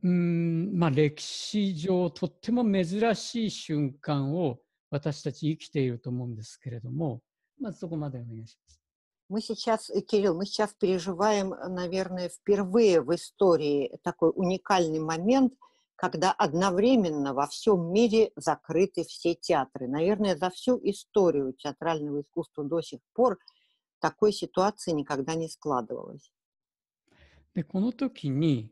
うーん、まあ、歴史上とっても珍しい瞬間を私たち生きていると思うんですけれども、まずそこまでお願いします。 Мы сейчас, э, Кирилл, мы сейчас переживаем, э, наверное, впервые в истории такой уникальный момент, когда одновременно во всем мире закрыты все театры. Наверное, за всю историю театрального искусства до сих пор такой ситуации никогда не складывалось. で、この時に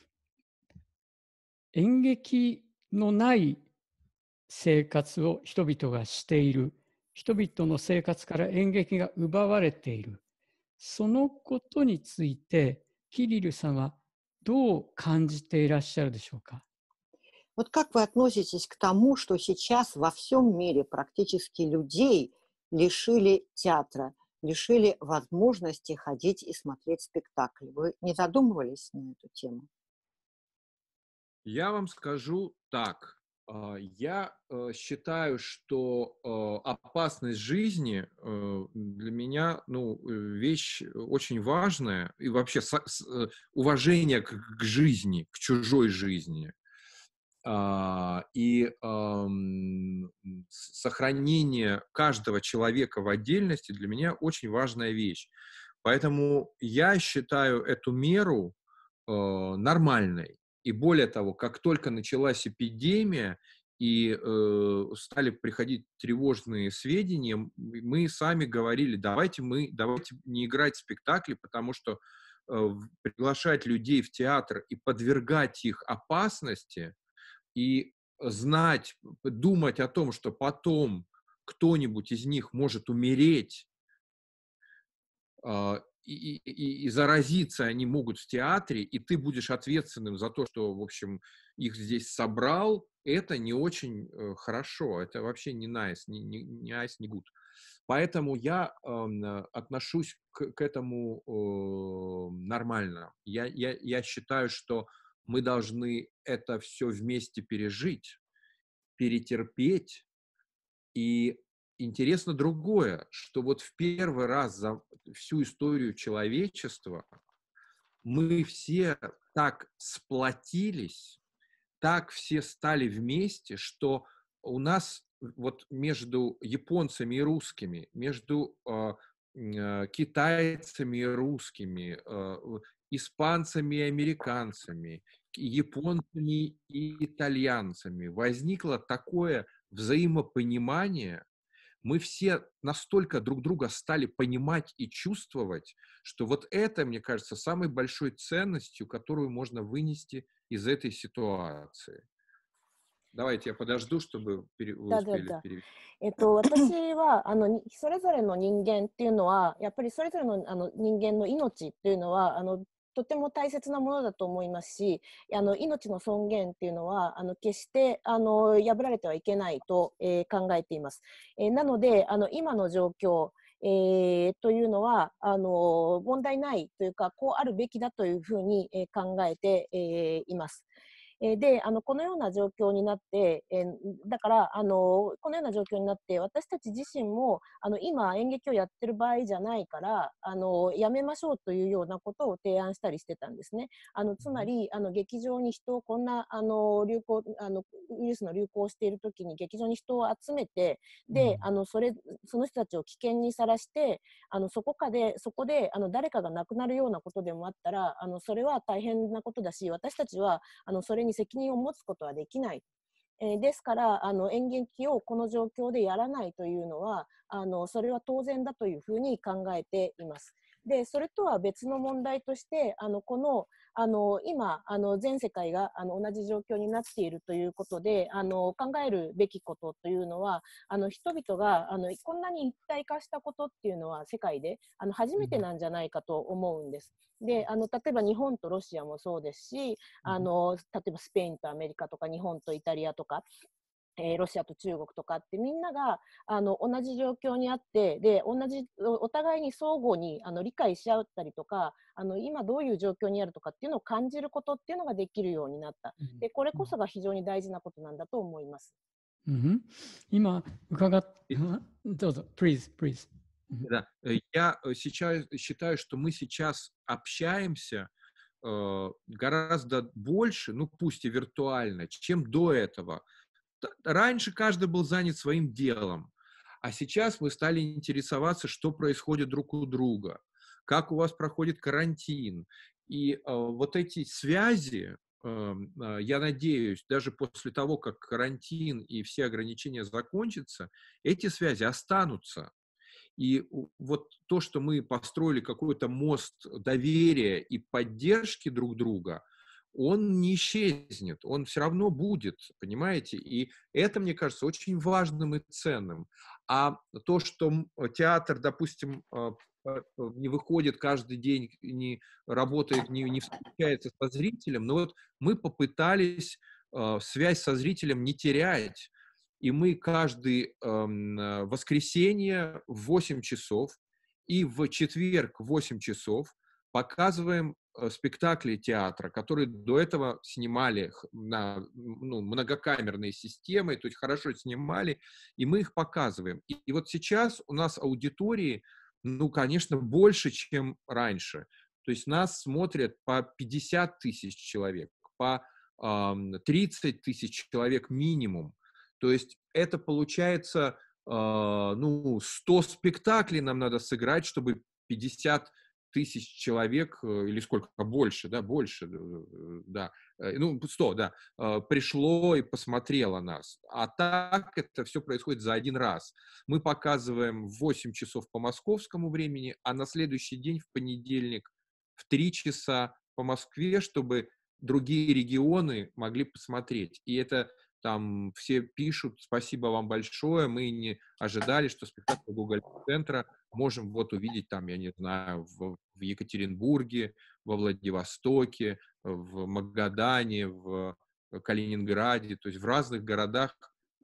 演劇のない生活を人々がしている。人々の生活から演劇が奪われている。そのことについて、キリルさんはどう感じていらっしゃるでしょうか。 Вот как вы относитесь к тому, что сейчас во всем мире практически людей лишили театра, лишили возможности ходить и смотреть спектакли? Вы не задумывались на эту тему? Я вам скажу так. а, Я э, считаю, что э, опасность жизни э, для меня, ну, э, вещь очень важная, и вообще со- с- э, уважение к, к жизни, к чужой жизни. А, и ам, м, с- сохранение каждого человека в отдельности для меня очень важная вещь. Поэтому я считаю эту меру э, нормальной. И более того, как только началась эпидемия и э, стали приходить тревожные сведения, м- мы сами говорили, давайте мы, давайте не играть в спектакли, потому что э, в- приглашать людей в театр и подвергать их опасности, и знать, думать о том, что потом кто-нибудь из них может умереть, а, и, и- и- и заразиться они могут в театре, и ты будешь ответственным за то, что, в общем, их здесь собрал, это не очень э, хорошо, это вообще не nice, не, не, не nice, не good. Поэтому я эм, э, отношусь к, к этому э, нормально. Я, я, я считаю, что мы должны это все вместе пережить, перетерпеть. И интересно другое, что вот в первый раз за всю историю человечества мы все так сплотились, так все стали вместе, что у нас вот между японцами и русскими, между э, э, китайцами и русскими, э, испанцами и американцами, японцами и итальянцами возникло такое взаимопонимание. Мы все настолько друг друга стали понимать и чувствовать, что вот это, мне кажется, самой большой ценностью, которую можно вынести из этой ситуации. Давайте я подожду, чтобы пере- вы だだ успели だ。 перевести. えっと、私はあのにそれぞれの人間っていうのはやっぱりそれぞれのあの人間の命っていうのはあのとても大切なものだと思いますし、あの命の尊厳っていうのはあの決してあの破られてはいけないと、えー考えています。えーなのであの今の状況、えーというのはあの問題ないというか、こうあるべきだというふうに、えー考えて、えーいます。えーで、あのこのような状況になって、えーだからあのこのような状況になって私たち自身もあの今演劇をやってる場合じゃないからあのやめましょうというようなことを提案したりしてたんですね。あのつまりあの劇場に人をこんなあの流行あのウイルスの流行をしている時に劇場に人を集めて、であのそれその人たちを危険にさらしてあのそこかでそこであの誰かが亡くなるようなことでもあったらあのそれは大変なことだし、私たちはあのそれに責任を持つことはできない。えーですからあの演劇をこの状況でやらないというのはあのそれは当然だというふうに考えています。でそれとは別の問題としてあのこのあの今あの全世界があの同じ状況になっているということであの考えるべきことというのはあの人々があのこんなに一体化したことっていうのは世界であの初めてなんじゃないかと思うんです。であの例えば日本とロシアもそうですし、あの例えばスペインとアメリカとか日本とイタリアとか、えーロシアと中国とかってみんながあの同じ状況にあって、で同じお互いに相互にあの理解し合ったりとか、あの今どういう状況にあるとかっていうのを感じることっていうのができるようになった。でこれこそが非常に大事なことなんだと思います。 Мгм. 今伺っ、あどうぞ、please, please. Да, э, я э, сейчас считаю, что мы сейчас общаемся э, гораздо больше, ну пусть и виртуально, чем до этого. Раньше каждый был занят своим делом, а сейчас мы стали интересоваться, что происходит друг у друга, как у вас проходит карантин. И э, вот эти связи, э, э, я надеюсь, даже после того, как карантин и все ограничения закончатся, эти связи останутся. И вот то, что мы построили какой-то мост доверия и поддержки друг друга, он не исчезнет, он все равно будет, понимаете? И это, мне кажется, очень важным и ценным. А то, что театр, допустим, не выходит каждый день, не работает, не, не встречается со зрителем, но вот мы попытались связь со зрителем не терять. И мы каждое э, воскресенье в восемь часов и в четверг в восемь часов показываем э, спектакли театра, которые до этого снимали на ну, многокамерные системы, то есть хорошо снимали, и мы их показываем. И, и вот сейчас у нас аудитории, ну, конечно, больше, чем раньше. То есть нас смотрят по пятьдесят тысяч человек, по э, тридцать тысяч человек минимум. То есть это получается, э, ну, сто спектаклей нам надо сыграть, чтобы пятьдесят тысяч человек, э, или сколько больше, да, больше, э, да, э, ну, сто, да, э, пришло и посмотрело нас. А так это все происходит за один раз. Мы показываем в восемь часов по московскому времени, а на следующий день, в понедельник, в три часа по Москве, чтобы другие регионы могли посмотреть. И это там все пишут: спасибо вам большое, мы не ожидали, что спектакль Гоголь-центра можем вот увидеть там, я не знаю, в, в Екатеринбурге, во Владивостоке, в Магадане, в Калининграде, то есть в разных городах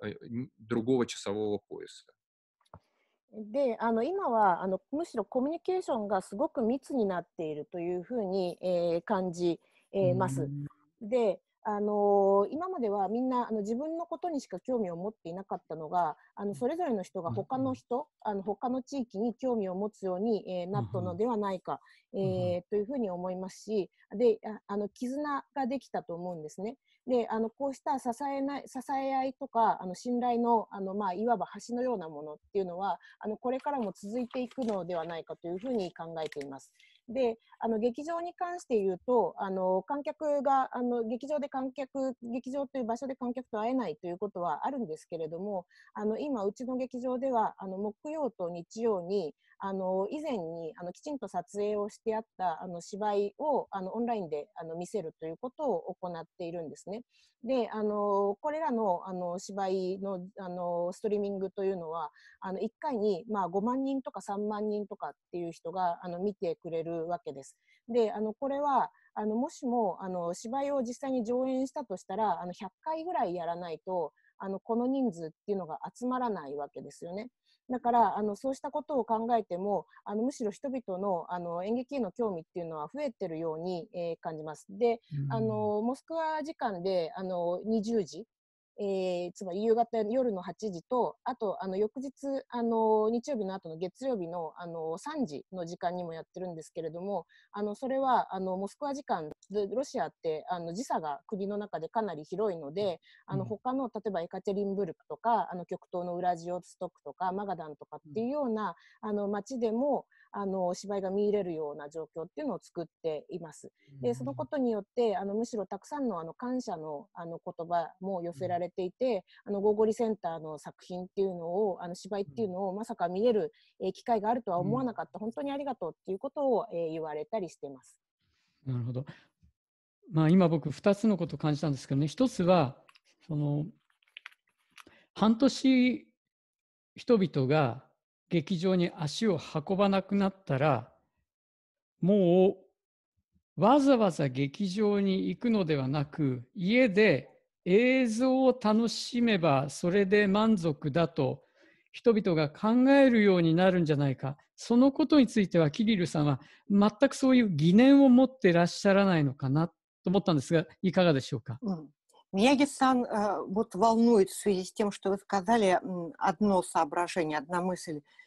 другого часового пояса. で、あの今はあのむしろコミュニケーションがすごく密になっているというふうに、えー、感じ、えー、ます。で、あのー、今まではみんなあの自分のことにしか興味を持っていなかったのが、あのそれぞれの人が他の人、あの他の地域に興味を持つように、えー、なったのではないか、えー、というふうに思いますし、で、あの絆ができたと思うんですね。で、あのこうした支えない、支え合いとかあの信頼の、あの、まあ、いわば橋のようなものっていうのはあのこれからも続いていくのではないかというふうに考えています。で、あの劇場に関して言うと、あの観客があの劇場で観客劇場という場所で観客と会えないということはあるんですけれども、あの今うちの劇場ではあの木曜と日曜にあの以前にあのきちんと撮影をしてあったあの芝居をあのオンラインであの見せるということを行っているんですね。で、あのこれらのあの芝居のあのストリーミングというのはあのいっかいにまあごまんにんとかさんまんにんとかっていう人があの見てくれるわけです。で、あのこれはあのもしもあの芝居を実際に上演したとしたらあのひゃっかいぐらいやらないとあのこの人数っていうのが集まらないわけですよね。だからあのそうしたことを考えてもあのむしろ人々のあの演劇への興味っていうのは増えてるように、えー、感じます。で、あのモスクワ時間であのにじゅうじ、えー、つまり夕方夜のはちじとあとあの翌日あの日曜日の後の月曜日のあのさんじの時間にもやってるんですけれども、あのそれはあのモスクワ時間でロシアってあの時差が国の中でかなり広いので、あの他の例えばエカテリンブルクとかあの極東のウラジオストクとかマガダンとかっていうようなあの街でもあの芝居が見入れるような状況っていうのを作っています。で、そのことによってあのむしろたくさんのあの感謝のあの言葉も寄せられていて、あのゴーゴリセンターの作品っていうのをあの芝居っていうのをまさか見れる、えー、機会があるとは思わなかった、本当にありがとうっていうことを、えー、言われたりしています。 なるほど。まあ、今僕ふたつのことを感じたんですけどね、一つはその半年人々が劇場に足を運ばなくなったら、もうわざわざ劇場に行くのではなく、家で映像を楽しめばそれで満足だと人々が考えるようになるんじゃないか。そのことについてはキリルさんは全くそういう疑念を持っていらっしゃらないのかなと思ったんですが、いかがでしょうか。 Мияги-сан, вот волнует в связи с тем, что вы сказали, одно соображение, одна мысль. Вот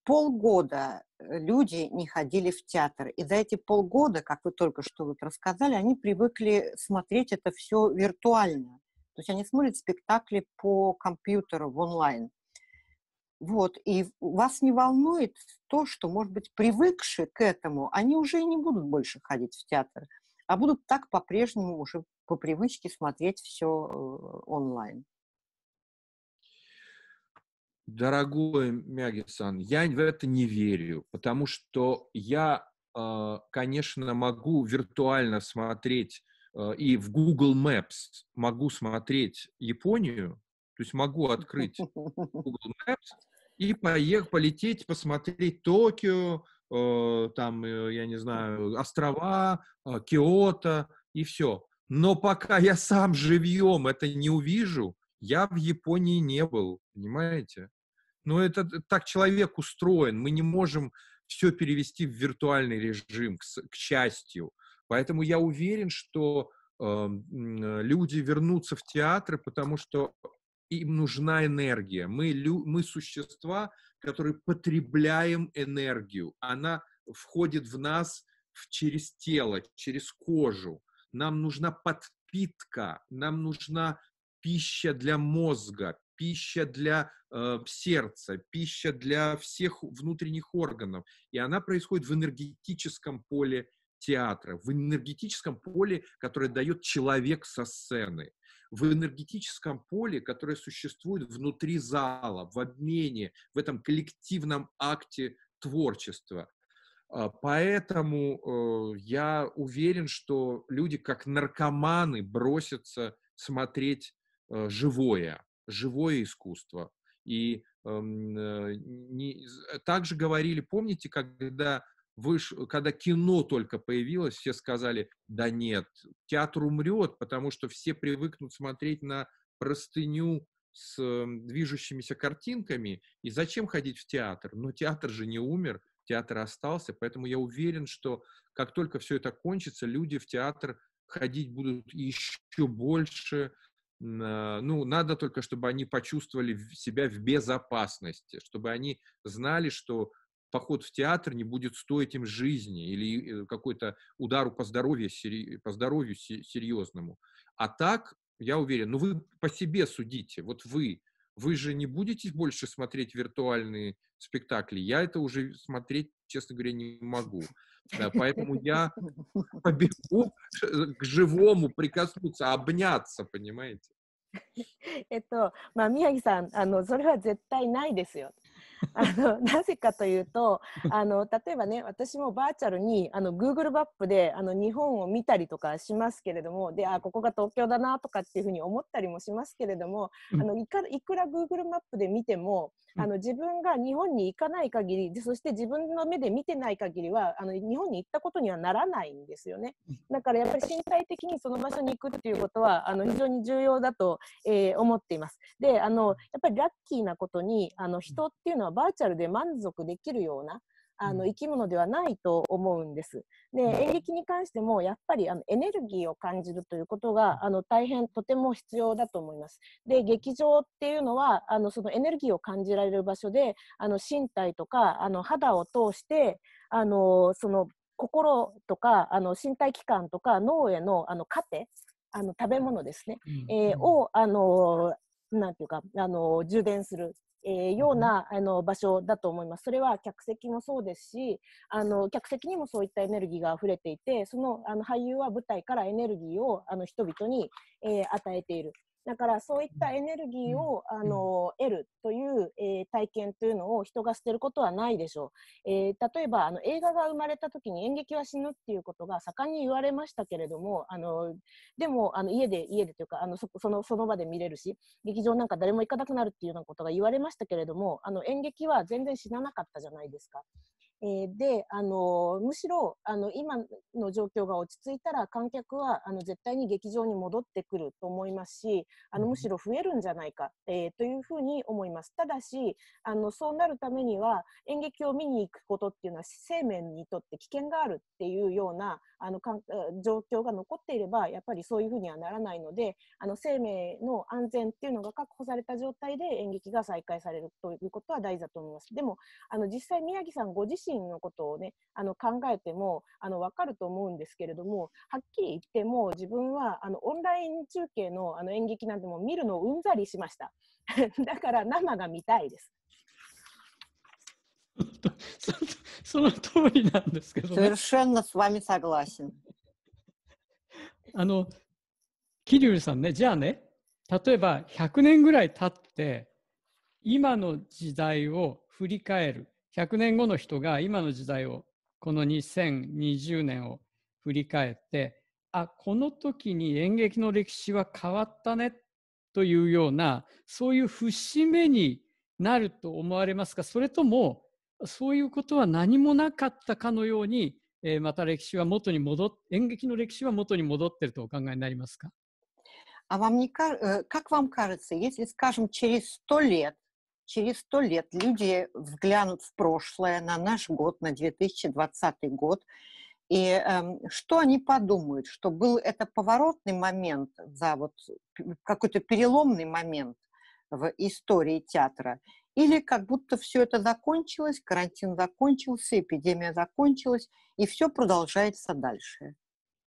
полгода люди не ходили в театр. И за эти полгода, как вы только что вот рассказали, они привыкли смотреть это все виртуально. То есть они смотрят спектакли по компьютеру в онлайн. Вот. И вас не волнует то, что, может быть, привыкшие к этому, они уже и не будут больше ходить в театр, а будут так по-прежнему уже по привычке смотреть все онлайн. Дорогой Мяги-сан, я в это не верю, потому что я, э, конечно, могу виртуально смотреть э, и в Google Maps могу смотреть Японию, то есть могу открыть Google Maps и поехать, полететь, посмотреть Токио, э, там, э, я не знаю, острова, э, Киото и все. Но пока я сам живьем это не увижу, я в Японии не был, понимаете? Но это так человек устроен. Мы не можем все перевести в виртуальный режим, к, к счастью. Поэтому я уверен, что э, люди вернутся в театры, потому что им нужна энергия. Мы, лю, мы существа, которые потребляем энергию. Она входит в нас в, через тело, через кожу. Нам нужна подпитка, нам нужна пища для мозга, пища для э, сердца, пища для всех внутренних органов. И она происходит в энергетическом поле театра, в энергетическом поле, которое дает человек со сцены, в энергетическом поле, которое существует внутри зала, в обмене, в этом коллективном акте творчества. Поэтому э, я уверен, что люди, как наркоманы, бросятся смотреть э, живое, живое искусство. И э, не, также говорили, помните, когда, выш, когда кино только появилось, все сказали, да нет, театр умрет, потому что все привыкнут смотреть на простыню с э, движущимися картинками, и зачем ходить в театр? Но театр же не умер, театр остался, поэтому я уверен, что как только все это кончится, люди в театр ходить будут еще больше. Ну, надо только, чтобы они почувствовали себя в безопасности, чтобы они знали, что поход в театр не будет стоить им жизни или какой-то удару по здоровью, по здоровью серьезному. А так, я уверен, ну вы по себе судите, вот вы, вы же не будете больше смотреть виртуальные спектакли. Я это уже смотреть, честно говоря, не могу. Да, поэтому я побегу к живому прикоснуться, обняться, понимаете? えっと、まあ、宮城さん、あの、それは絶対ないですよ。あのなぜかというとあの例えばね私もバーチャルにあの Google マップであの日本を見たりとかしますけれどもであここが東京だなとかっていうふうに思ったりもしますけれども、うん、あのいかいくら Google マップで見てもあの自分が日本に行かない限りでそして自分の目で見てない限りはあの日本に行ったことにはならないんですよね。だからやっぱり身体的にその場所に行くっていうことはあの非常に重要だと、えー、思っています。であのやっぱりラッキーなことにあの人っていうのはバーチャルで満足できるようなあの生き物ではないと思うんです。で演劇に関してもやっぱりあのエネルギーを感じるということがあの大変とても必要だと思います。で劇場っていうのはあのそのエネルギーを感じられる場所であの身体とかあの肌を通してあのその心とかあの身体器官とか脳へのあの糧あの食べ物ですね、うんえー、をあのなんていうかあの充電するえー、ようなあの場所だと思います。それは客席もそうですし、あの客席にもそういったエネルギーが溢れていて、その、あの俳優は舞台からエネルギーをあの人々に、えー、与えている。だからそういったエネルギーを、あの得るという、えー、体験というのを人が捨てることはないでしょう。えー、例えばあの映画が生まれた時に演劇は死ぬっていうことが盛んに言われましたけれども、あのでもあの家で家でというかあの そ, そ, のその場で見れるし、劇場なんか誰も行かなくなるっていうようなことが言われましたけれども、あの演劇は全然死ななかったじゃないですか。 えーで、あのむしろあの今の状況が落ち着いたら観客はあの絶対に劇場に戻ってくると思いますし、あのむしろ増えるんじゃないか、えーというふうに思います。ただしあのそうなるためには演劇を見に行くことっていうのは生命にとって危険があるっていうようなあのかん状況が残っていればやっぱりそういうふうにはならないので、あの生命の安全っていうのが確保された状態で演劇が再開されるということは大事だと思います。でもあの実際宮城さんご自身のことをねあの考えてもあの分かると思うんですけれども、はっきり言っても自分はあのオンライン中継のあの演劇なんても見るのをうんざりしましただから生が見たいです。 その通りなんですけどね。 Совершенно с вами согласен. あの桐生さんね、じゃあね、例えばひゃくねんぐらい経って今の時代を振り返る、ひゃくねんごの人が今の時代を、このにせんにじゅうねんを振り返って、あ、この時に演劇の歴史は変わったねというような、そういう節目になると思われますか？それともそういうことは何もなかったかのように、えー、また歴史は元に戻っ演劇の歴史は元に戻っているとお考えになりますか？ А вам не ка- как вам кажется, если, скажем, через сто лет, через сто лет люди взглянут в прошлое, на наш год, на две тысячи двадцатый год, и эм, что они подумают, что был это поворотный момент, за вот какой-то переломный момент в истории театра, или как будто все это закончилось, карантин закончился, эпидемия закончилась, и все продолжается дальше?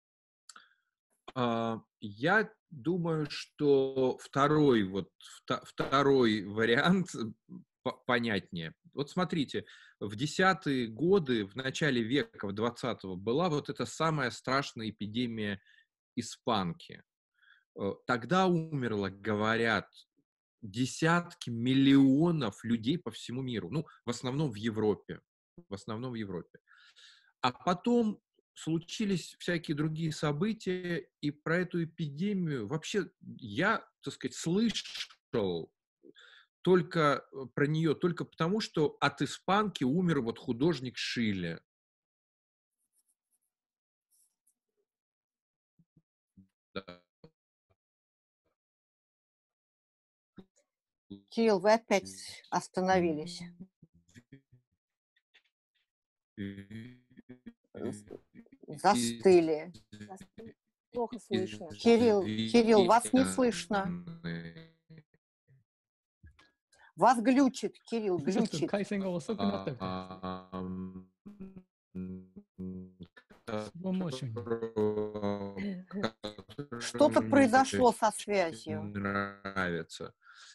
А, Я думаю, что второй, вот, вта- второй вариант по- понятнее. Вот смотрите, в десятые годы, в начале века, в двадцатого, была вот эта самая страшная эпидемия испанки. Э, Тогда умерло, говорят, десятки миллионов людей по всему миру. Ну, в основном в Европе. В основном в Европе. А потом случились всякие другие события, и про эту эпидемию вообще я, так сказать, слышал только э, про нее только потому, что от испанки умер вот художник Шилле. Да. Кирилл, вы опять остановились. Застыли. Плохо слышно. Кирилл, Кирилл, вас не слышно. Вас глючит, Кирилл, ちょっと глючит. 回線が遅くなったみたいです。スローモーションに。 Что-то произошло со связью. Нравится.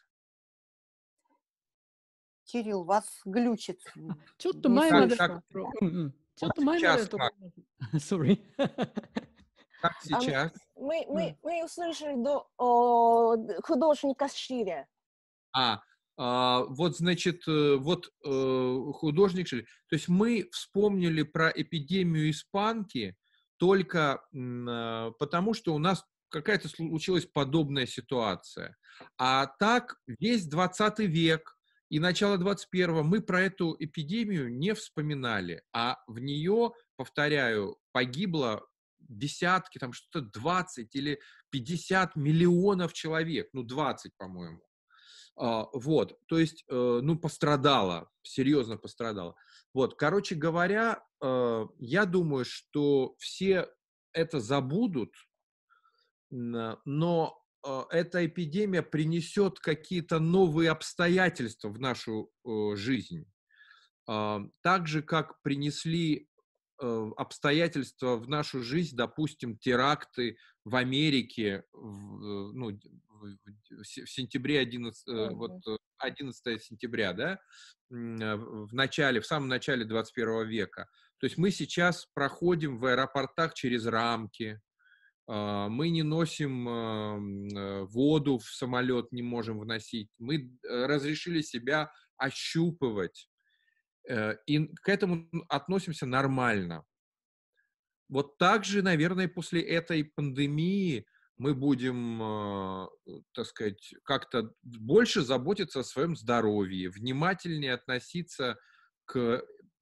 Кирилл, вас глючит. ちょっと前までの Как- と как- ころ、うんうん、ちょっと Вот 前まで сейчас のとこ как? ろ、sorry。 Как сейчас? Мы, мы, мы услышали до о, художника Шиля. А, а, вот, значит, э, вот э, художник Шиллер. То есть мы вспомнили про эпидемию испанки только м, а, потому, что у нас какая-то случилась подобная ситуация. А так весь двадцатый век и начало двадцать первого мы про эту эпидемию не вспоминали, а в нее, повторяю, погибло десятки, там что-то двадцать или пятьдесят миллионов человек, ну двадцать, по-моему. А, вот, то есть, э, ну, пострадала, серьезно пострадала. Вот, короче говоря, э, я думаю, что все это забудут, н- но э, эта эпидемия принесет какие-то новые обстоятельства в нашу э, жизнь. А, так же, как принесли э, обстоятельства в нашу жизнь, допустим, теракты в Америке в, э, ну, в, в се- в сентябре одиннадцатого, э, вот Мгм. э, одиннадцатого сентября, да, м, э, в начале, в самом начале двадцать первого века. То есть мы сейчас проходим в аэропортах через рамки, а, мы не носим а, м, э, воду в самолет, не можем вносить, мы э, разрешили себя ощупывать, э, и к этому относимся нормально. Вот так же, наверное, после этой пандемии мы будем, э, так сказать, как-то больше заботиться о своем здоровье, внимательнее относиться к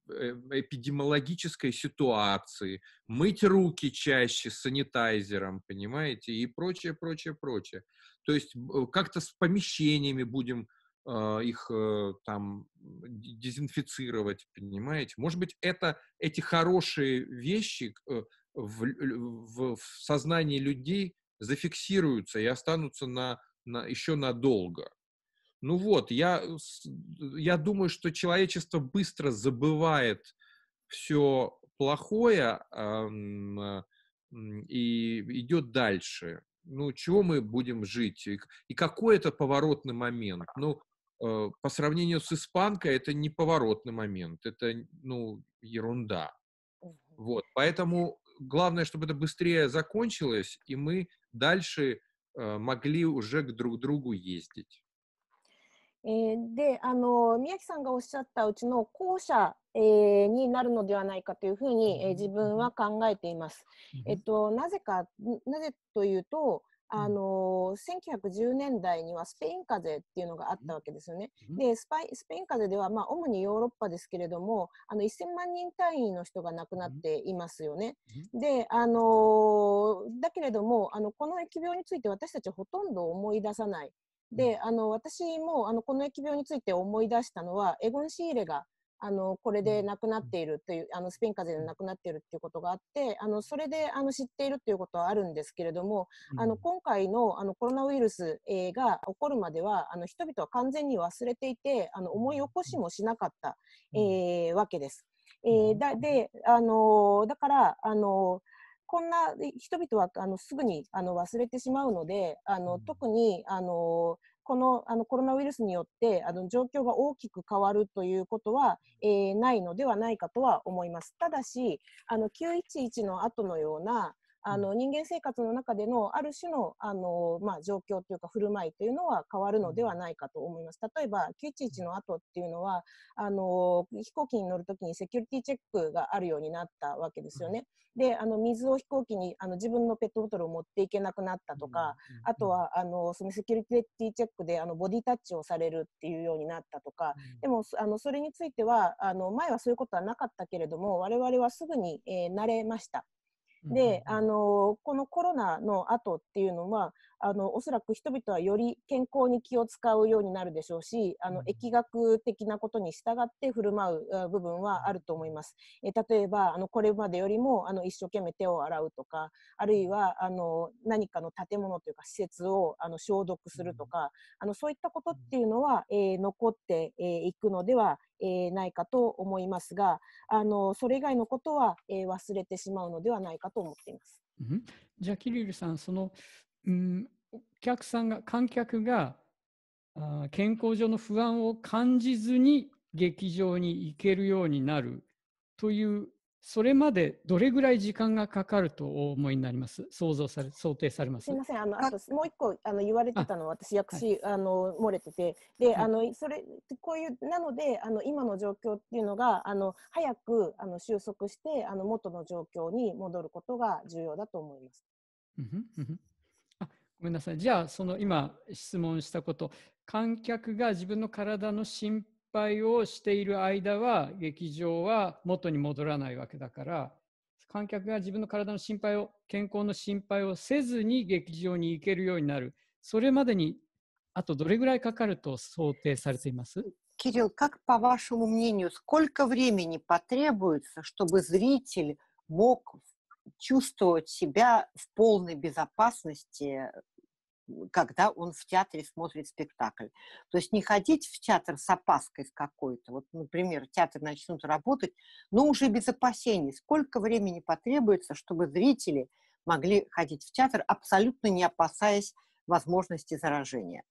эпидемиологической ситуации, мыть руки чаще с санитайзером, понимаете, и прочее, прочее, прочее. То есть как-то с помещениями будем э, их э, там дезинфицировать, понимаете. Может быть, это, эти хорошие вещи э, в, в, в сознании людей зафиксируются и останутся на, на, еще надолго. Ну вот, я, я думаю, что человечество быстро забывает все плохое э, и идет дальше. Ну, чего мы будем жить? И, и какой это поворотный момент? Ну, э, по сравнению с испанкой, это не поворотный момент, это, ну, ерунда. Вот, поэтому главное, чтобы это быстрее закончилось, и мы дальше э, могли уже к друг другу ездить. えーで、あの、宮城さんがおっしゃったうちの後者、えーになるのではないかというふうに、えー自分は考えています。えっと、なぜか、なぜというと、あの、せんきゅうひゃくじゅうねんだいにはスペイン風邪っていうのがあったわけですよね。で、スパイスペイン風邪では、まあ、主にヨーロッパですけれども、あの、せんまんにん単位の人が亡くなっていますよね。で、あの、だけれども、あの、この疫病について私たちほとんど思い出さない。で、あの、私も、あの、この疫病について思い出したのは、エゴン・シーレが、あの、これで亡くなっているという、あの、スペイン風邪で亡くなっているっていうことがあって、あの、それで、あの、知っているっていうことはあるんですけれども、あの、今回の、あの、コロナウイルス、えーが起こるまでは、あの、人々は完全に忘れていて、あの、思い起こしもしなかった、えーわけです。えーだ、で、あの、だから、あの、こんな人々はあのすぐにあの忘れてしまうので、あの特にあのこのあのコロナウイルスによってあの状況が大きく変わるということは、えー、ないのではないかとは思います。ただし、あのきゅういちいちの後のようなあの人間生活の中でのある種の、あの、まあ、状況というか振る舞いというのは変わるのではないかと思います。例えばきゅういちいちの後っていうのはあの飛行機に乗るときにセキュリティチェックがあるようになったわけですよね。で、あの水を飛行機にあの自分のペットボトルを持っていけなくなったとか、あとはあのそのセキュリティチェックであのボディタッチをされるっていうようになったとか、でもあのそれについてはあの前はそういうことはなかったけれども、我々はすぐに、えー、慣れました。で、あのこのコロナの後っていうのはあのおそらく人々はより健康に気を使うようになるでしょうし、あの疫学的なことに従って振る舞う部分はあると思います。え例えばあのこれまでよりもあの一生懸命手を洗うとか、あるいはあの何かの建物というか施設をあの消毒するとか、あのそういったことっていうのは、えー、残ってい、えー、くのではえー、ないかと思いますが、あのそれ以外のことは、えー、忘れてしまうのではないかと思っています。 うん、じゃあキリルさん、その、うん、お客さんが観客があ健康上の不安を感じずに劇場に行けるようになるという、それまでどれぐらい時間がかかるとお思いになります？想像され、想定されます？ すみません、あの、あともう一個あの言われてたのは私訳し、はい、あの漏れてて、で、はい、あのそれこういうなのであの今の状況っていうのがあの早くあの収束してあの元の状況に戻ることが重要だと思います。 うんうんうん、あ、ごめんなさい。じゃあその今質問したこと、観客が自分の体の心配をしている間は劇場は元に戻らないわけだから、観客が自分の体の心配を、健康の心配をせずに劇場に行けるようになる。それまでにあとどれぐらいかかると想定されています？ Кирилл, как по вашему мнению, сколько времени потребуется, чтобы зритель мог чувствовать себя в полной безопасности, когда он в театре смотрит спектакль? То есть не ходить в театр с опаской с какой-то. Вот, например, театр начнут работать, но уже без опасений. Сколько времени потребуется, чтобы зрители могли ходить в театр, абсолютно не опасаясь возможности заражения?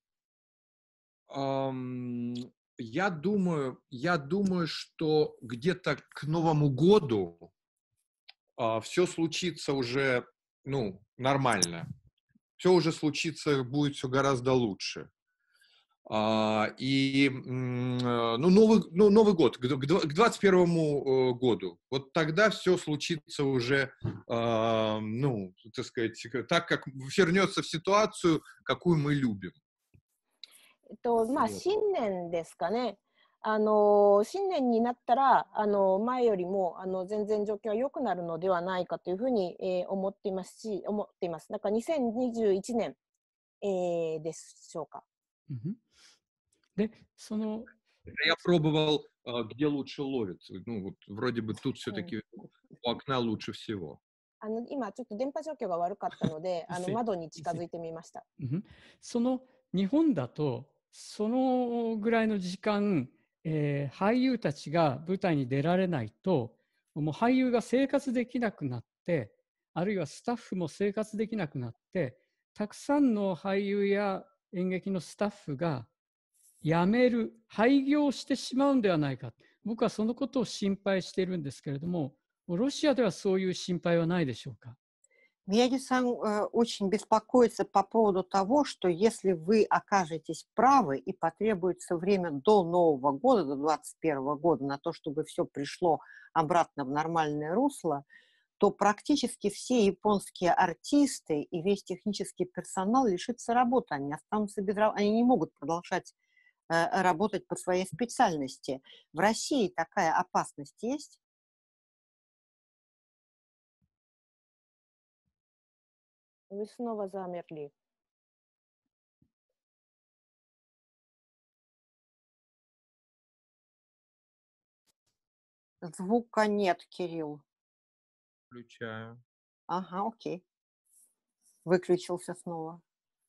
Um, я думаю, я думаю, что где-то к Новому году uh, все случится уже, ну, нормально. Все уже случится, будет все гораздо лучше. А, и ну, Новый, ну, Новый год, к, к двадцать первому году, вот тогда все случится уже, а, ну, так сказать, так, как вернется в ситуацию, какую мы любим. えっとまあ、新年ですかね。 あの新年になったらあの前よりもあの全然状況は良くなるのではないかというふうに、えー、思っていますし、思っています。だからにせんにじゅういちねん、えー、でしょうか。 Мгм. で、その Я пробовал, а, где лучше ловится. Ну, вот вроде бы тут うん、 все-таки у окна лучше всего. あの今ちょっと電波状況が悪かったので、あのせ窓に近づいてみました。 うん、その日本だとそのぐらいの時間、えー俳優たちが舞台に出られないともう俳優が生活できなくなって、あるいはスタッフも生活できなくなって、たくさんの俳優や演劇のスタッフが辞める、廃業してしまうんではないか、僕はそのことを心配しているんですけれども、ロシアではそういう心配はないでしょうか。 Мияги-сан э, очень беспокоится по поводу того, что если вы окажетесь правы и потребуется время до Нового года, до двадцать первого года, на то, чтобы все пришло обратно в нормальное русло, то практически все японские артисты и весь технический персонал лишится работы. Они останутся без работы, они не могут продолжать э, работать по своей специальности. В России такая опасность есть? Вы снова замерли. Звука нет, Кирилл. Включаю. Ага, окей. Выключился снова.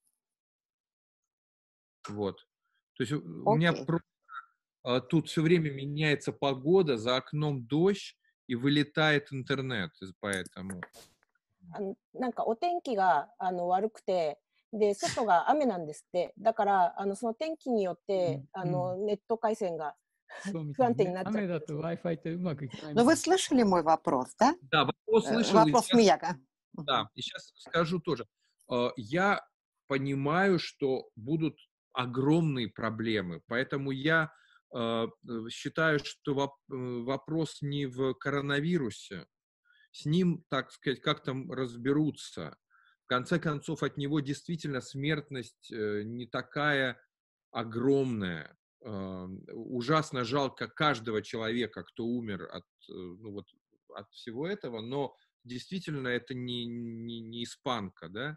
Вот. То есть у у меня Окей. просто, а, тут все время меняется погода, за окном дождь и вылетает интернет, из поэтому. あのなんかお天気があの悪くて、で外が雨なんですって。だからあのその天気によってあのネット回線がそうみ不たいね。 安定になっちゃって雨だと Wi-Fi ってうまくいかないみ Но た вы い。 слышали мой вопрос, да? Да, вопрос Э, слышал, и Вопрос щас Мияга. да, и щас скажу тоже. А, я понимаю, что будут огромные проблемы, поэтому я, а, э, считаю, что воп э, вопрос не в коронавирусе. С ним, так сказать, как-то м разберутся. В конце концов, от него действительно смертность, э, не такая огромная. А, ужасно жалко каждого человека, кто умер от, э, ну вот, от всего этого, но действительно это не не не испанка, да.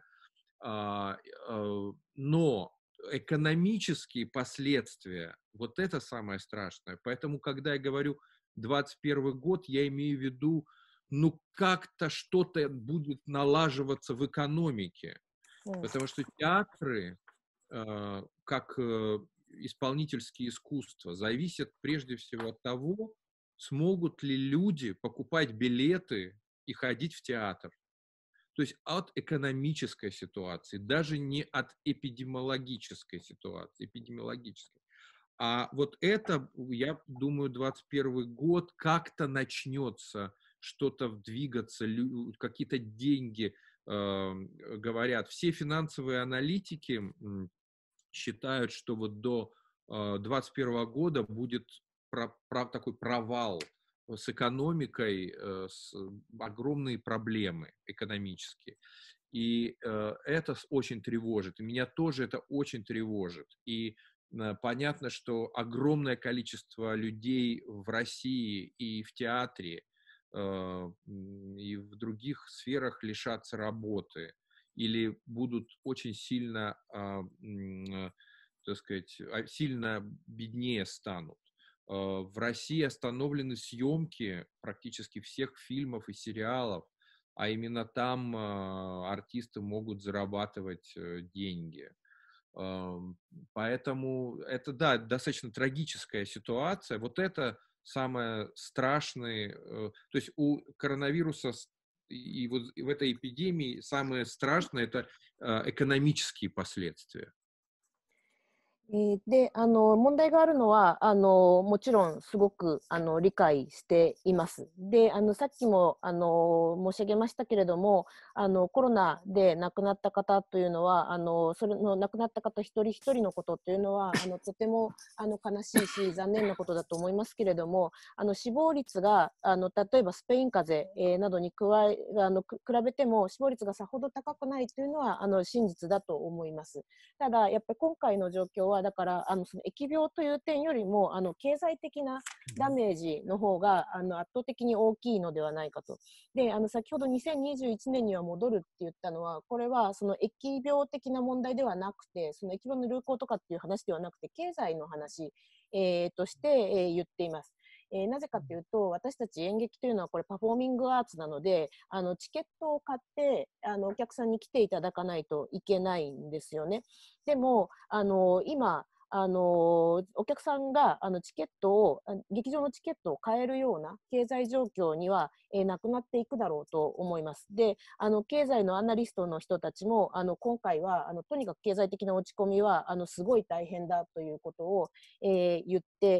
А, э, но экономические последствия, вот это самое страшное. Поэтому, когда я говорю двадцать первый год, я имею в виду, ну, как-то что-то будет налаживаться в экономике. うん Потому что театры, э, как, э, исполнительские искусства, зависят прежде всего от того, смогут ли люди покупать билеты и ходить в театр. То есть от экономической ситуации, даже не от эпидемиологической ситуации, эпидемиологической. А вот это, я думаю, двадцать первый год как-то начнется что-то двигаться, лю какие-то деньги, э, говорят. Все финансовые аналитики, м, считают, что вот до, э, двадцать первого года будет про про такой провал с экономикой, э, с огромные проблемы экономические. И, э, это с очень тревожит. И меня тоже это очень тревожит. И, э, понятно, что огромное количество людей в России и в театре, э, м, и в других сферах лишатся работы или будут очень сильно, а, м, э, так сказать, а, сильно беднее станут. Э, в России остановлены съемки практически всех фильмов и сериалов, а именно там, а, артисты могут зарабатывать, э, деньги. Ам, поэтому это, да, достаточно трагическая ситуация. Вот это самое страшное. Э, то есть у коронавируса с и и вот и в этой эпидемии самое страшное- это, а, экономические последствия. えーで、あの、問題があるのは、あの、もちろんすごく、あの、理解しています。で、あの、さっきも、あの、申し上げましたけれども、あの、コロナで亡くなった方というのは、あの、それの亡くなった方一人一人のことというのは、あの、とても、あの、悲しいし、残念なことだと思いますけれども、あの、死亡率が、あの、例えばスペイン風邪、えーなどに加え、あの、く比べても死亡率がさほど高くないというのは、あの、真実だと思います。ただ、やっぱり今回の状況は、 は、だから、あの、その疫病という点よりも、あの、経済的なダメージの方が、あの、圧倒的に大きいのではないかと。で、あの、先ほどにせんにじゅういちねんには戻るって言ったのは、これは、その疫病的な問題ではなくて、その疫病の流行とかっていう話ではなくて、経済の話、えー、として、えー、言っています。えー、なぜかというと、私たち演劇というのはこれパフォーミングアーツなので、あのチケットを買ってあのお客さんに来ていただかないといけないんですよね。でもあの今あのお客さんがあのチケットを劇場のチケットを買えるような経済状況には、えー、なくなっていくだろうと思います。で、あの経済のアナリストの人たちもあの今回はあのとにかく経済的な落ち込みはあのすごい大変だということを、えー、言って、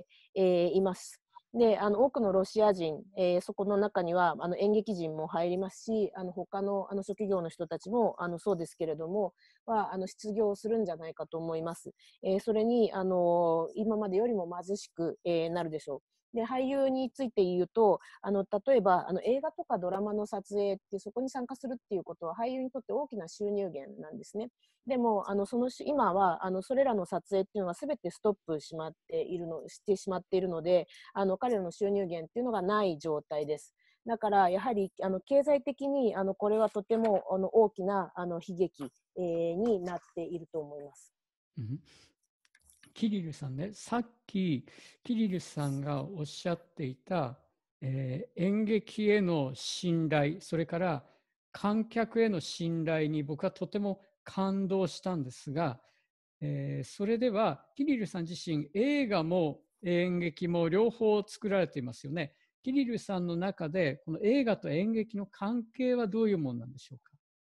えー、います。で、あの多くのロシア人、えー、そこの中にはあの演劇人も入りますし、あの他のあの職業の人たちもあのそうですけれども、はあの失業するんじゃないかと思います。えー、それにあの今までよりも貧しく、えー、なるでしょう。で、俳優について言うと、あの例えばあの映画とかドラマの撮影ってそこに参加するっていうことは俳優にとって大きな収入源なんですね。でもあのその今はあのそれらの撮影っていうのは全てストップしまっているのしてしまっているので、あの彼らの収入源っていうのがない状態です。だからやはりあの経済的にあのこれはとてもあの大きなあの悲劇、えー、になっていると思います。 うん、キリルさんね、さっきキリルさんがおっしゃっていた、えー、演劇への信頼、それから観客への信頼に僕はとても感動したんですが、えー、それではキリルさん自身映画も演劇も両方作られていますよね。キリルさんの中でこの映画と演劇の関係はどういうものなんでしょうか。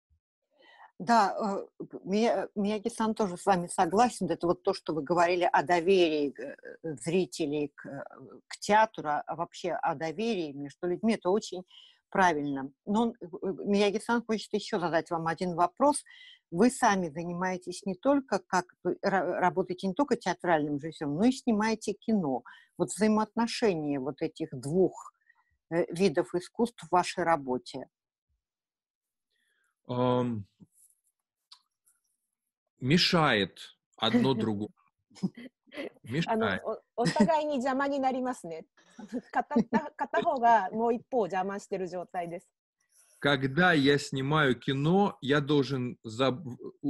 Да, Мияги-сан тоже с вами согласен. Это вот то, что вы говорили о доверии зрителей к, к театру, а вообще о доверии между людьми, это очень правильно. Но Мияги-сан хочет еще задать вам один вопрос. Вы сами занимаетесь не только, как вы работаете не только театральным режиссером, но и снимаете кино. Вот взаимоотношения вот этих двух видов искусств в вашей работе. Um... Мешает одно другому. Аのお互いに邪魔になりますね。片片方がもう一方を邪魔してる状態です。 Когда я снимаю кино, я должен заб...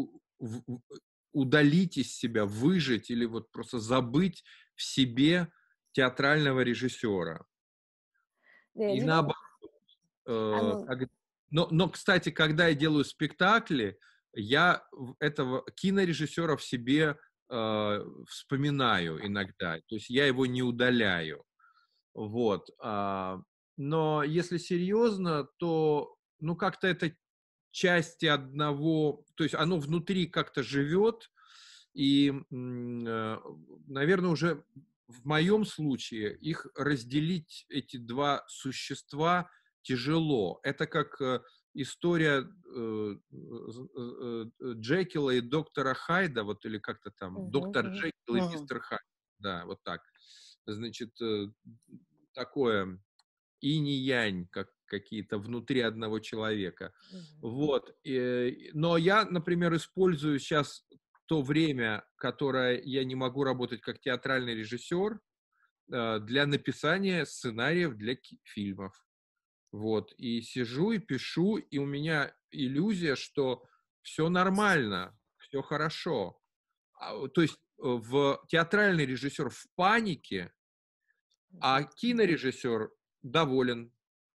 удалить из себя, выжать или вот просто забыть в себе театрального режиссера. И наоборот. Э, как... но, но, кстати, когда я делаю спектакли, я этого кинорежиссера в себе э, вспоминаю иногда, то есть я его не удаляю, вот. А, но если серьезно, то, ну, как-то это части одного, то есть оно внутри как-то живет, и, э, наверное, уже в моем случае их разделить, эти два существа, тяжело. Это как история э, э, э, Джекила и доктора Хайда, вот или как-то там, uh-huh, доктор uh-huh. Джекил и uh-huh. мистер Хайд, да, вот так. Значит, э, такое инь и янь, как какие-то внутри одного человека. Uh-huh. Вот. И, но я, например, использую сейчас то время, которое я не могу работать как театральный режиссер, э, для написания сценариев для фильмов. Вот, и сижу и пишу, и у меня иллюзия, что все нормально, все хорошо. А, то есть в театральный режиссер в панике, а кинорежиссер доволен.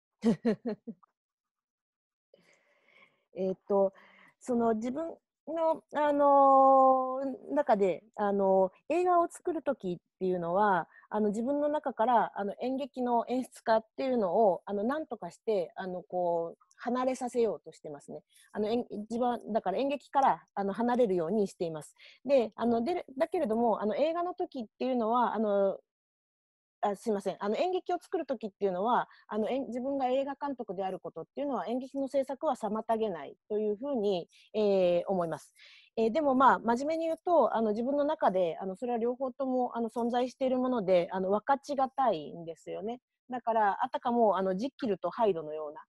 えっと、その自分の、あのー、中で、あのー、映画を作るときっていうのは、あの自分の中からあの演劇の演出家っていうのをあの何とかしてあのこう離れさせようとしてますね。あの自分だから演劇からあの離れるようにしています。で、あのでだけれどもあの映画の時っていうのはあのあすいませんあの演劇を作る時っていうのはあの自分が映画監督であることっていうのは演劇の制作は妨げないというふうに、えー、思います。えー、でもまあ真面目に言うとあの自分の中であのそれは両方ともあの存在しているものであの分かちがたいんですよね。だからあたかもあのジッキルとハイドのような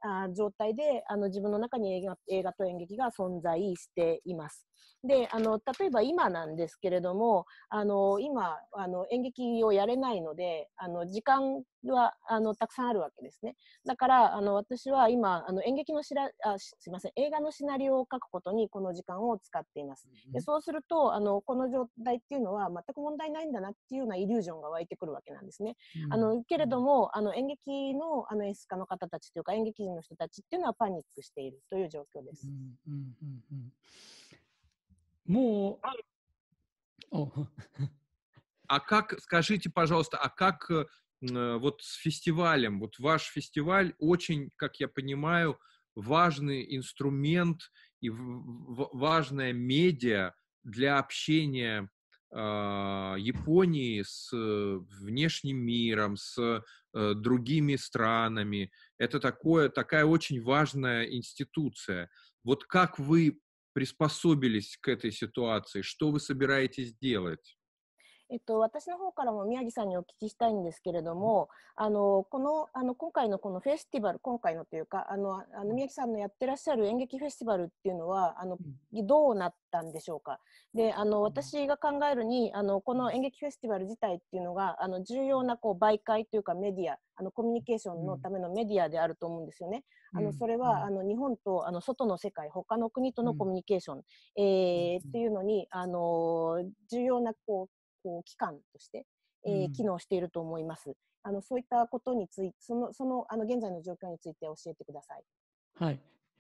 あ状態であの自分の中に映画、映画と演劇が存在しています。で、あの例えば今なんですけれども、あの今あの演劇をやれないので、あの時間はあのたくさんあるわけですね。だからあの私は今あの演劇のしらあすいません映画のシナリオを書くことにこの時間を使っています。でそうするとあのこの状態っていうのは全く問題ないんだなっていうようなイリュージョンが湧いてくるわけなんですね。あのけれどもあの演劇のあの演出家の方たちというか演劇人の人たちっていうのはパニックしているという状況です。 うんうんうんうん、もう、お А как, скажите, пожалуйста, а как э, вот с фестивалем? Вот ваш фестиваль очень, как я понимаю, важный инструмент и в, в, важная медиа для общения э, Японии с внешним миром, с э, другими странами. Это такое, такая очень важная институция. Вот как вы приспособились к этой ситуации? Что вы собираетесь делать? えっと、私の方からも宮城さんにお聞きしたいんですけれども、あのこのあの今回のこのフェスティバル、今回のというか、あのあの宮城さんのやってらっしゃる演劇フェスティバルっていうのは、あのどうなったんでしょうか。で、あの私が考えるに、あのこの演劇フェスティバル自体っていうのが、あの重要なこう媒介というかメディア、あのコミュニケーションのためのメディアであると思うんですよね。あのそれはあの日本とあの外の世界、他の国とのコミュニケーション、えー、っていうのにあの重要なこうこう機関として、えー、機能していると思います。あのそういったことについて、そのそのあの現在の状況について教えてください。 はい。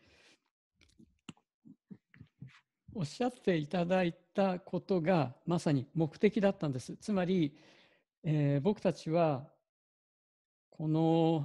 おっしゃっていただいたことがまさに目的だったんです。つまり、えー、僕たちはこの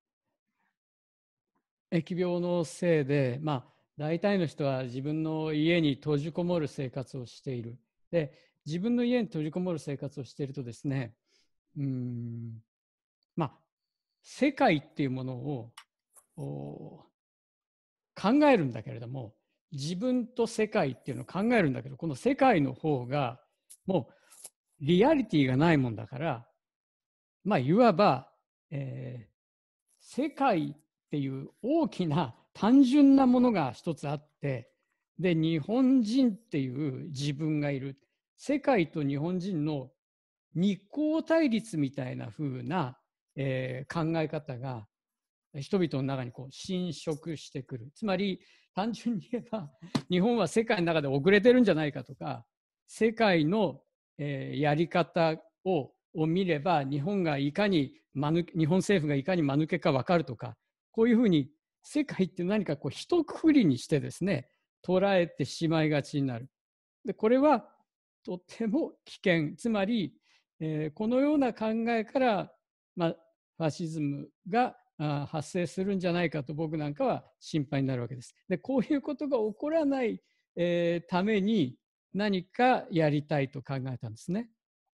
疫病のせいで、まあ、大体の人は自分の家に閉じこもる生活をしている。で、自分の家に閉じこもる生活をしているとですね、うーん、まあ、世界っていうものを考えるんだけれども、自分と世界っていうのを考えるんだけど、この世界の方がもうリアリティがないもんだから、まあ、いわば、えー、世界っていう大きな単純なものが一つあって、で、日本人っていう自分がいる。世界と日本人の二項対立みたいな風な、えー、考え方が人々の中にこう侵食してくる。つまり単純に言えば日本は世界の中で遅れてるんじゃないかとか、世界の、えー、やり方をを見れば日本がいかに間抜け、日本政府がいかに間抜けか分かるとか、こういうふうに世界って何かこう一括りにしてですね、捉えてしまいがちになる。で、これはとても危険。つまり、えー、このような考えから、まあ、ファシズムが発生するんじゃないかと僕なんかは心配になるわけです。で、こういうことが起こらない、えー、ために何かやりたいと考えたんですね。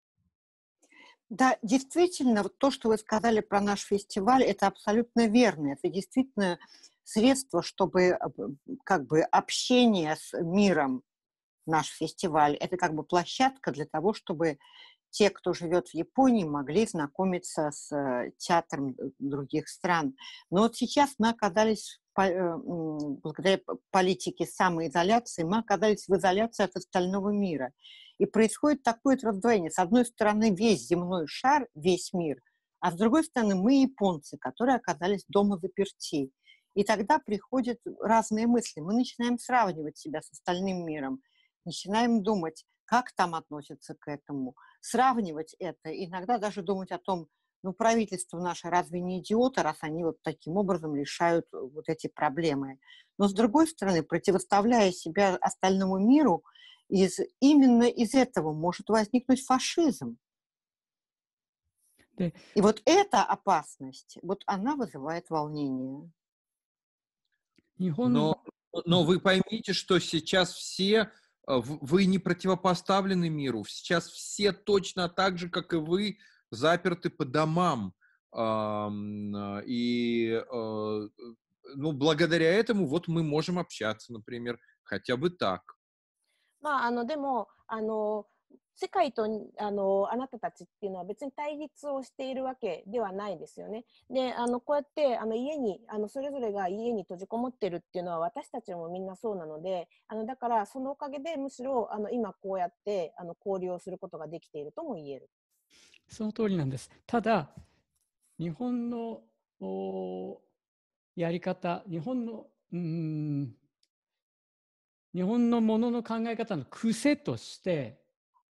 Да, действительно, вот то, что вы сказали про наш фестиваль, это абсолютно верно. Это действительно средство, чтобы как бы общение с миром, наш фестиваль, это как бы площадка для того, чтобы те, кто живет в Японии, могли знакомиться с театром других стран. Но вот сейчас мы оказались, благодаря политике самоизоляции, мы оказались в изоляции от остального мира. И происходит такое раздвоение. С одной стороны, весь земной шар, весь мир, а с другой стороны, мы японцы, которые оказались дома заперти. И тогда приходят разные мысли. Мы начинаем сравнивать себя с остальным миром, начинаем думать, как там относятся к этому, сравнивать это, иногда даже думать о том, ну, правительство наше разве не идиоты, раз они вот таким образом решают вот эти проблемы. Но, с другой стороны, противоставляя себя остальному миру, из, именно из этого может возникнуть фашизм. Да. И вот эта опасность, вот она вызывает волнение. Но, но вы поймите, что сейчас все, вы не противопоставлены миру, сейчас все точно так же, как и вы, заперты по домам. И ну, благодаря этому вот мы можем общаться, например, хотя бы так. まあ、あのでもあの世界とあのあなたたちっていうのは別に対立をしているわけではないですよね。で、あのこうやってあの家にあのそれぞれが家に閉じこもってるっていうのは私たちもみんなそうなので、あのだからそのおかげでむしろあの今こうやってあの交流をすることができているとも言える。 その通りなんです。ただ、日本のやり方、日本の、うーん、日本のものの考え方の癖として、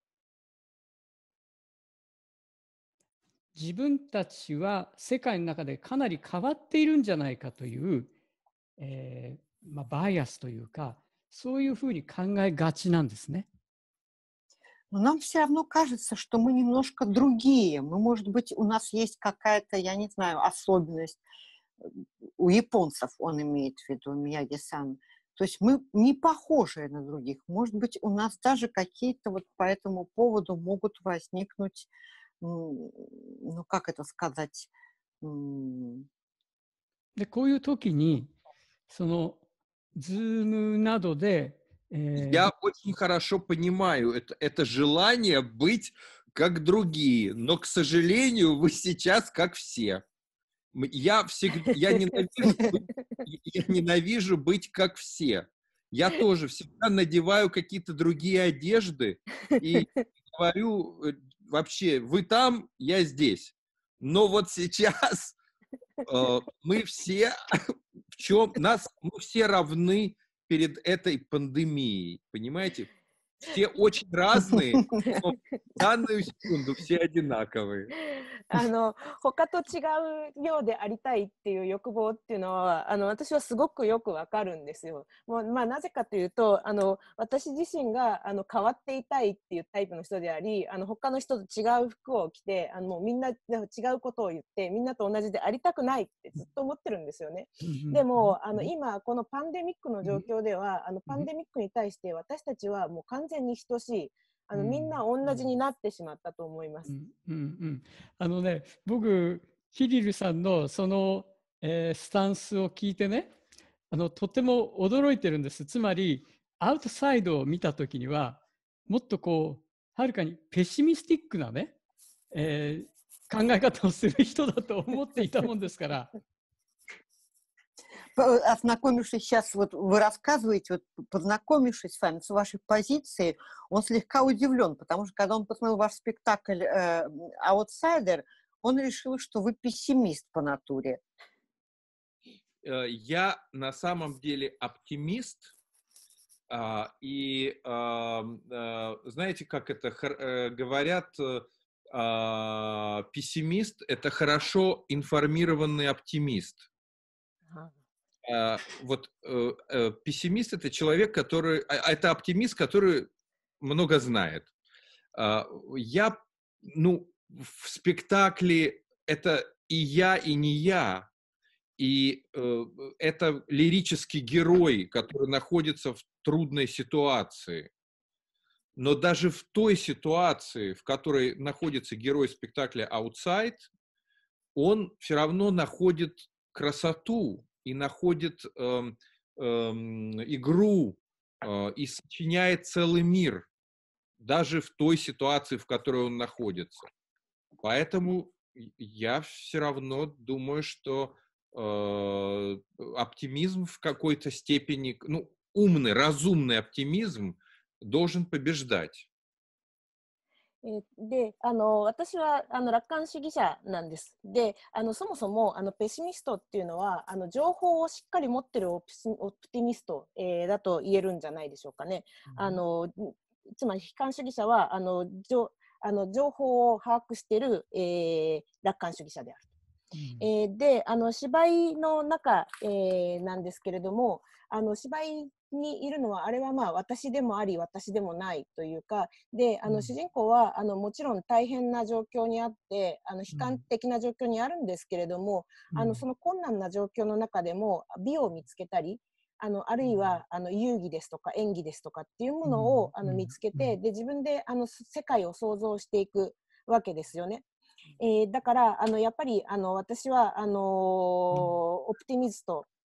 自分たちは世界の中でかなり変わっているんじゃないかという、えーまあ、バイアスというか、そういうふうに考えがちなんですね。 Но нам все равно кажется, что мы немножко другие. Мы, может быть, у нас есть какая-то, я не знаю, особенность. У японцев он имеет в виду, Мияги-сан. То есть мы не похожи на других. Может быть, у нас даже какие-то вот по этому поводу могут возникнуть, ну, как это сказать? で、こういう時に、その、ズームなどで、 Я очень хорошо понимаю это, это желание быть как другие, но, к сожалению, вы сейчас как все. Я всегда, я ненавижу, быть, я ненавижу быть как все. Я тоже всегда надеваю какие-то другие одежды и говорю вообще, вы там, я здесь. Но вот сейчас э, мы все в чем нас мы все равны перед этой пандемией, понимаете? Все очень разные, но в данную секунду все одинаковые. あの他と違うようでありたいっていう欲望っていうのはあの私はすごくよくわかるんですよ。もうまあ、なぜかというとあの私自身があの変わっていたいっていうタイプの人であり、あの他の人と違う服を着てあのもうみんな違うことを言ってみんなと同じでありたくないってずっと思ってるんですよね。でもあの今このパンデミックの状況ではあのパンデミックに対して私たちはもう完全に等しい。あのみんな同じになってしまったと思います。うんうんうん、あのね、僕、キリルさんのその、えー、スタンスを聞いてね、あのとても驚いてるんです。つまり、アウトサイドを見たときには、もっとこう、はるかにペシミスティックなね、えー、考え方をする人だと思っていたもんですから。 Ознакомившись сейчас, вот вы рассказываете, вот познакомившись с вами, с вашей позицией, он слегка удивлен, потому что когда он посмотрел ваш спектакль э, «Аутсайдер», он решил, что вы пессимист по натуре. Я на самом деле оптимист, и знаете, как это говорят, пессимист – это хорошо информированный оптимист. Uh, вот uh, uh, пессимист — это человек, который, а uh, это оптимист, который много знает. Uh, я, ну, в спектакле это и я, и не я, и uh, это лирический герой, который находится в трудной ситуации. Но даже в той ситуации, в которой находится герой спектакля «Outside», он все равно находит красоту и находит э, э, игру э, и сочиняет целый мир, даже в той ситуации, в которой он находится. Поэтому я все равно думаю, что э, оптимизм в какой-то степени, ну, умный, разумный оптимизм должен побеждать. で、あの私はあの楽観主義者なんです。で、あのそもそもあのペシミストっていうのはあの情報をしっかり持ってるオプティミスト、えー、だと言えるんじゃないでしょうかね。うん、あのつまり悲観主義者はあのじょあの情報を把握している、えー、楽観主義者である。うん、えー、で、あの芝居の中、えー、なんですけれども、あの芝居にいるのはあれはまあ私でもあり私でもないというかで、あの主人公はあのもちろん大変な状況にあってあの悲観的な状況にあるんですけれども、うん、あのその困難な状況の中でも美を見つけたりあのあるいはあの遊戯ですとか演技ですとかっていうものをあの見つけてで自分であの世界を想像していくわけですよね。えー、だからあのやっぱりあの私はあのー、オプティミスト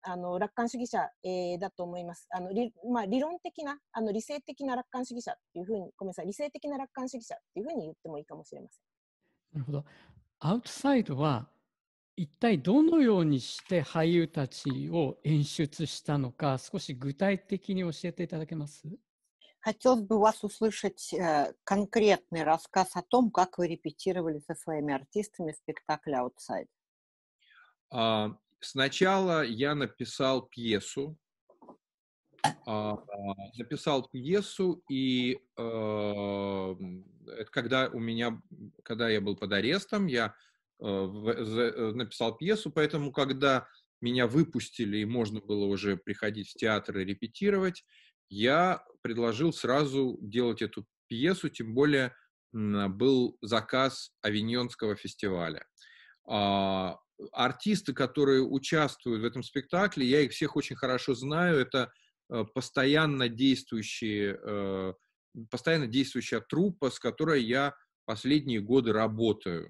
あの楽観主義者、えー、だと思います。あの理まあ、理論的なあの理性的な楽観主義者っていうふうにごめんなさい理性的な楽観主義者っていうふうに言ってもいいかもしれません。 なるほど。アウトサイドは一体どのようにして俳優たちを演出したのか、少し具体的に教えていただけます？ Хотелось бы вас услышать э, конкретный рассказ о том, как вы репетировали со своими артистами спектакль «Outside». А, Сначала я написал пьесу, а, написал пьесу, и э, м, это когда у меня, когда я был под арестом, я э, в- за- э, написал пьесу, поэтому когда меня выпустили и можно было уже приходить в театр и репетировать, я предложил сразу делать эту пьесу, тем более м, был заказ Авиньонского фестиваля. А, Артисты, которые участвуют в этом спектакле, я их всех очень хорошо знаю, это э, постоянно действующие, э, постоянно действующая труппа, с которой я последние годы работаю.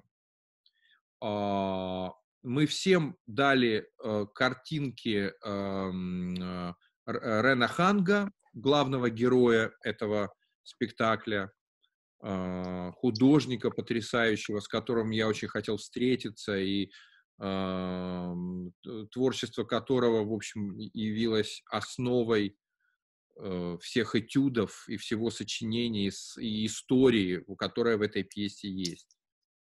А, Мы всем дали э, картинки эм, э, Р- Рена Ханга, главного героя этого спектакля, э, художника потрясающего, с которым я очень хотел встретиться, и эм, т- творчество которого, в общем, и- явилось основой э, всех этюдов и всего сочинения, и, с- и истории, у- которая в этой пьесе есть.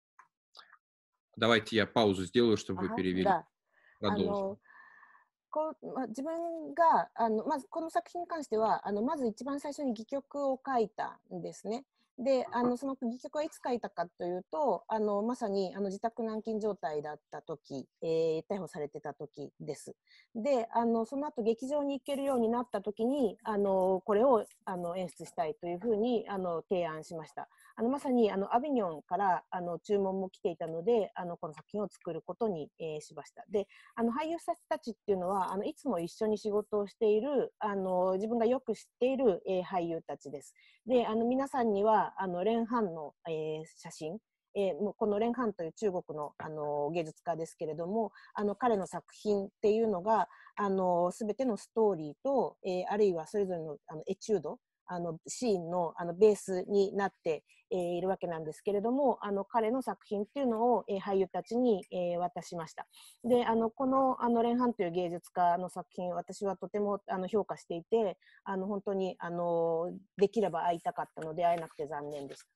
Давайте я паузу сделаю, чтобы вы あは перевели. だあ Продолжим. のこうまあ、自分があのまずこの作品に関してはあのまず一番最初に戯曲を書いたんですね。であのその戯曲はいつ書いたかというとあのまさにあの自宅軟禁状態だった時、えー、逮捕されてた時です。であのその後劇場に行けるようになった時にあのこれをあの演出したいというふうにあの提案しました。あのまさにあのアビニョンからあの注文も来ていたのであのこの作品を作ることに、えーしました。であの俳優さんたちっていうのはあのいつも一緒に仕事をしているあの自分がよく知っている、えー俳優たちです。であの皆さんにはあのレン・ハンの、えー写真えー、もうこのレン・ハンという中国の、あの芸術家ですけれどもあの彼の作品っていうのがあの全てのストーリーと、えー、あるいはそれぞれの、あのエチュードあのシーンの、あのベースになって、えー、いるわけなんですけれどもあの彼の作品っていうのを、えー、俳優たちに、えー、渡しました。であのこのあのレン・ハンという芸術家の作品私はとてもあの評価していてあの本当にあのできれば会いたかったので会えなくて残念でした。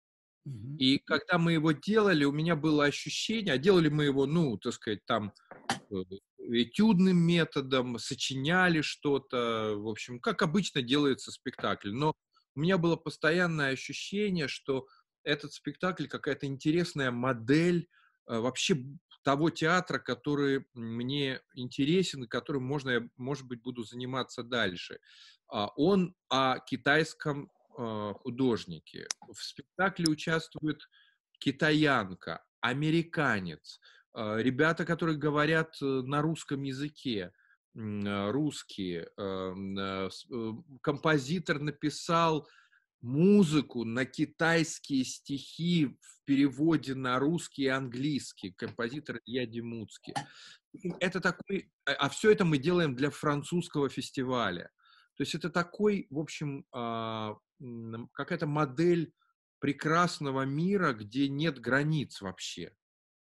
И когда мы его делали, у меня было ощущение, а делали мы его, ну, так сказать, там э, этюдным методом, сочиняли что-то, в общем, как обычно делается спектакль. Но у меня было постоянное ощущение, что этот спектакль какая-то интересная модель э, вообще того театра, который мне интересен и которым можно, я, может быть, буду заниматься дальше. А Он о китайском э, художнике. В спектакле участвует китаянка, американец, э, ребята, которые говорят э, на русском языке, м, э, русские. э, м, э, с- э, Композитор написал музыку на китайские стихи в переводе на русский и английский. Композитор Илья Демуцкий. Это такой, а а все это мы делаем для французского фестиваля. То есть это такой, в общем, а, м, какая-то модель прекрасного мира, где нет границ вообще.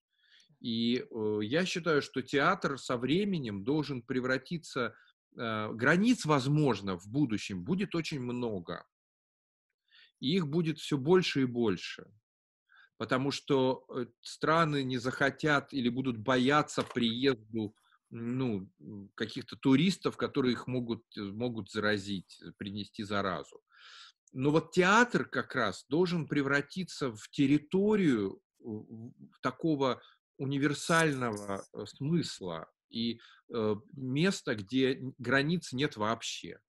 И э, я считаю, что театр со временем должен превратиться... э, границ, возможно, в будущем будет очень много. И их будет все больше и больше. Потому что э, страны не захотят или будут бояться приезду ну, м, каких-то туристов, которые их могут, э, могут заразить, э, принести заразу. Но вот театр как раз должен превратиться в территорию э, в- такого универсального э, смысла и э, место, где н- границ нет вообще.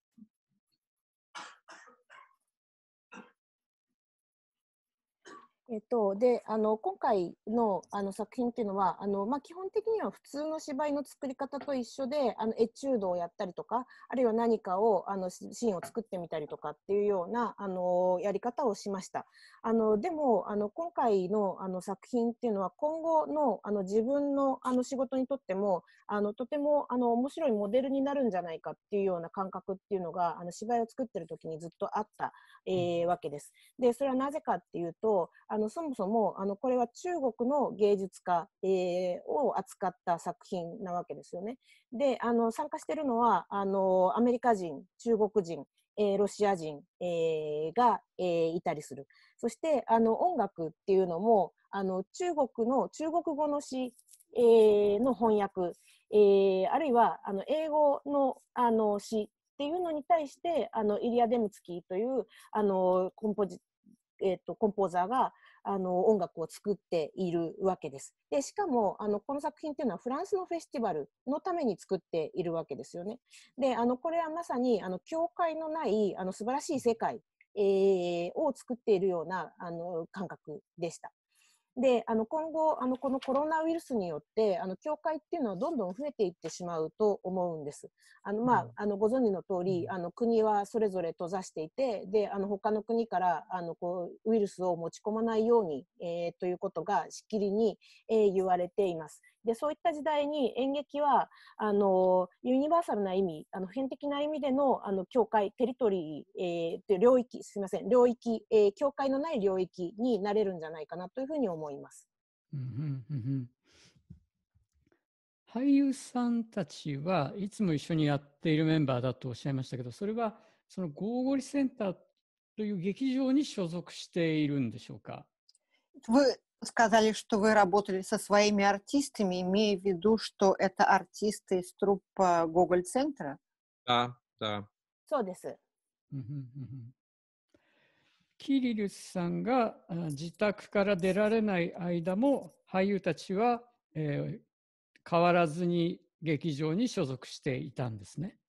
えっと、で、あの、今回の、あの、作品っていうのは、あの、まあ、基本的には普通の芝居の作り方と一緒で、あの、エチュードをやったりとか、あるいは何かを、あの、シシーンを作ってみたりとかっていうような、あの、やり方をしました。あの、でも、あの、今回の、あの、作品っていうのは、今後の、あの、自分の、あの、仕事にとっても、あの、とても、あの、面白いモデルになるんじゃないかっていうような感覚っていうのが、あの、芝居を作ってる時にずっとあった、えーわけです。で、それはなぜかっていうと、あの、そもそも、あの、これは中国の芸術家、えーを扱った作品なわけですよね。で、あの、参加してるのは、あの、アメリカ人、中国人、えーロシア人、えーが、えーいたりする。そして、あの、音楽っていうのも、あの、中国の、中国語の詩、えーの翻訳、えーあるいは、あの、英語の、あの、詩っていうのに対して、あの、イリア・デムツキーという、あの、コンポジ、えっと、コンポーザーが、あの、音楽を作っているわけです。で、しかも、あの、この作品っていうのはフランスのフェスティバルのために作っているわけですよね。で、あの、これはまさに、あの、境界のない、あの、素晴らしい世界、えーを作っているような、あの、感覚でした。で、あの、今後、あの、このコロナウイルスによって、あの、教会っていうのはどんどん増えていってしまうと思うんです。あの、まあ、あの、ご存知の通り、あの、国はそれぞれ閉ざしていて、で、あの、他の国から、あの、こう、ウイルスを持ち込まないように、えー、ということがしっきりに、えー、言われています。で、そういった時代に演劇は、あの、ユニバーサルな意味、あの、普遍的な意味での、あの、境界、テリトリー、えー、領域、すみません、領域、えー、境界のない領域になれるんじゃないかなというふうに思います。 うんうんうんうん。俳優さんたちはいつも一緒にやっているメンバーだとおっしゃいましたけど、それはそのゴーゴリセンターという劇場に所属しているんでしょうか。 Вы сказали, что вы работали со своими артистами, имея в виду, что это артисты из труппы Гоголь-центра? Да, да. そうです。 うんうんうんうん。キリルさんがあ自宅から出られない間も俳優たちは、えー変わらずに劇場に所属していたんですね。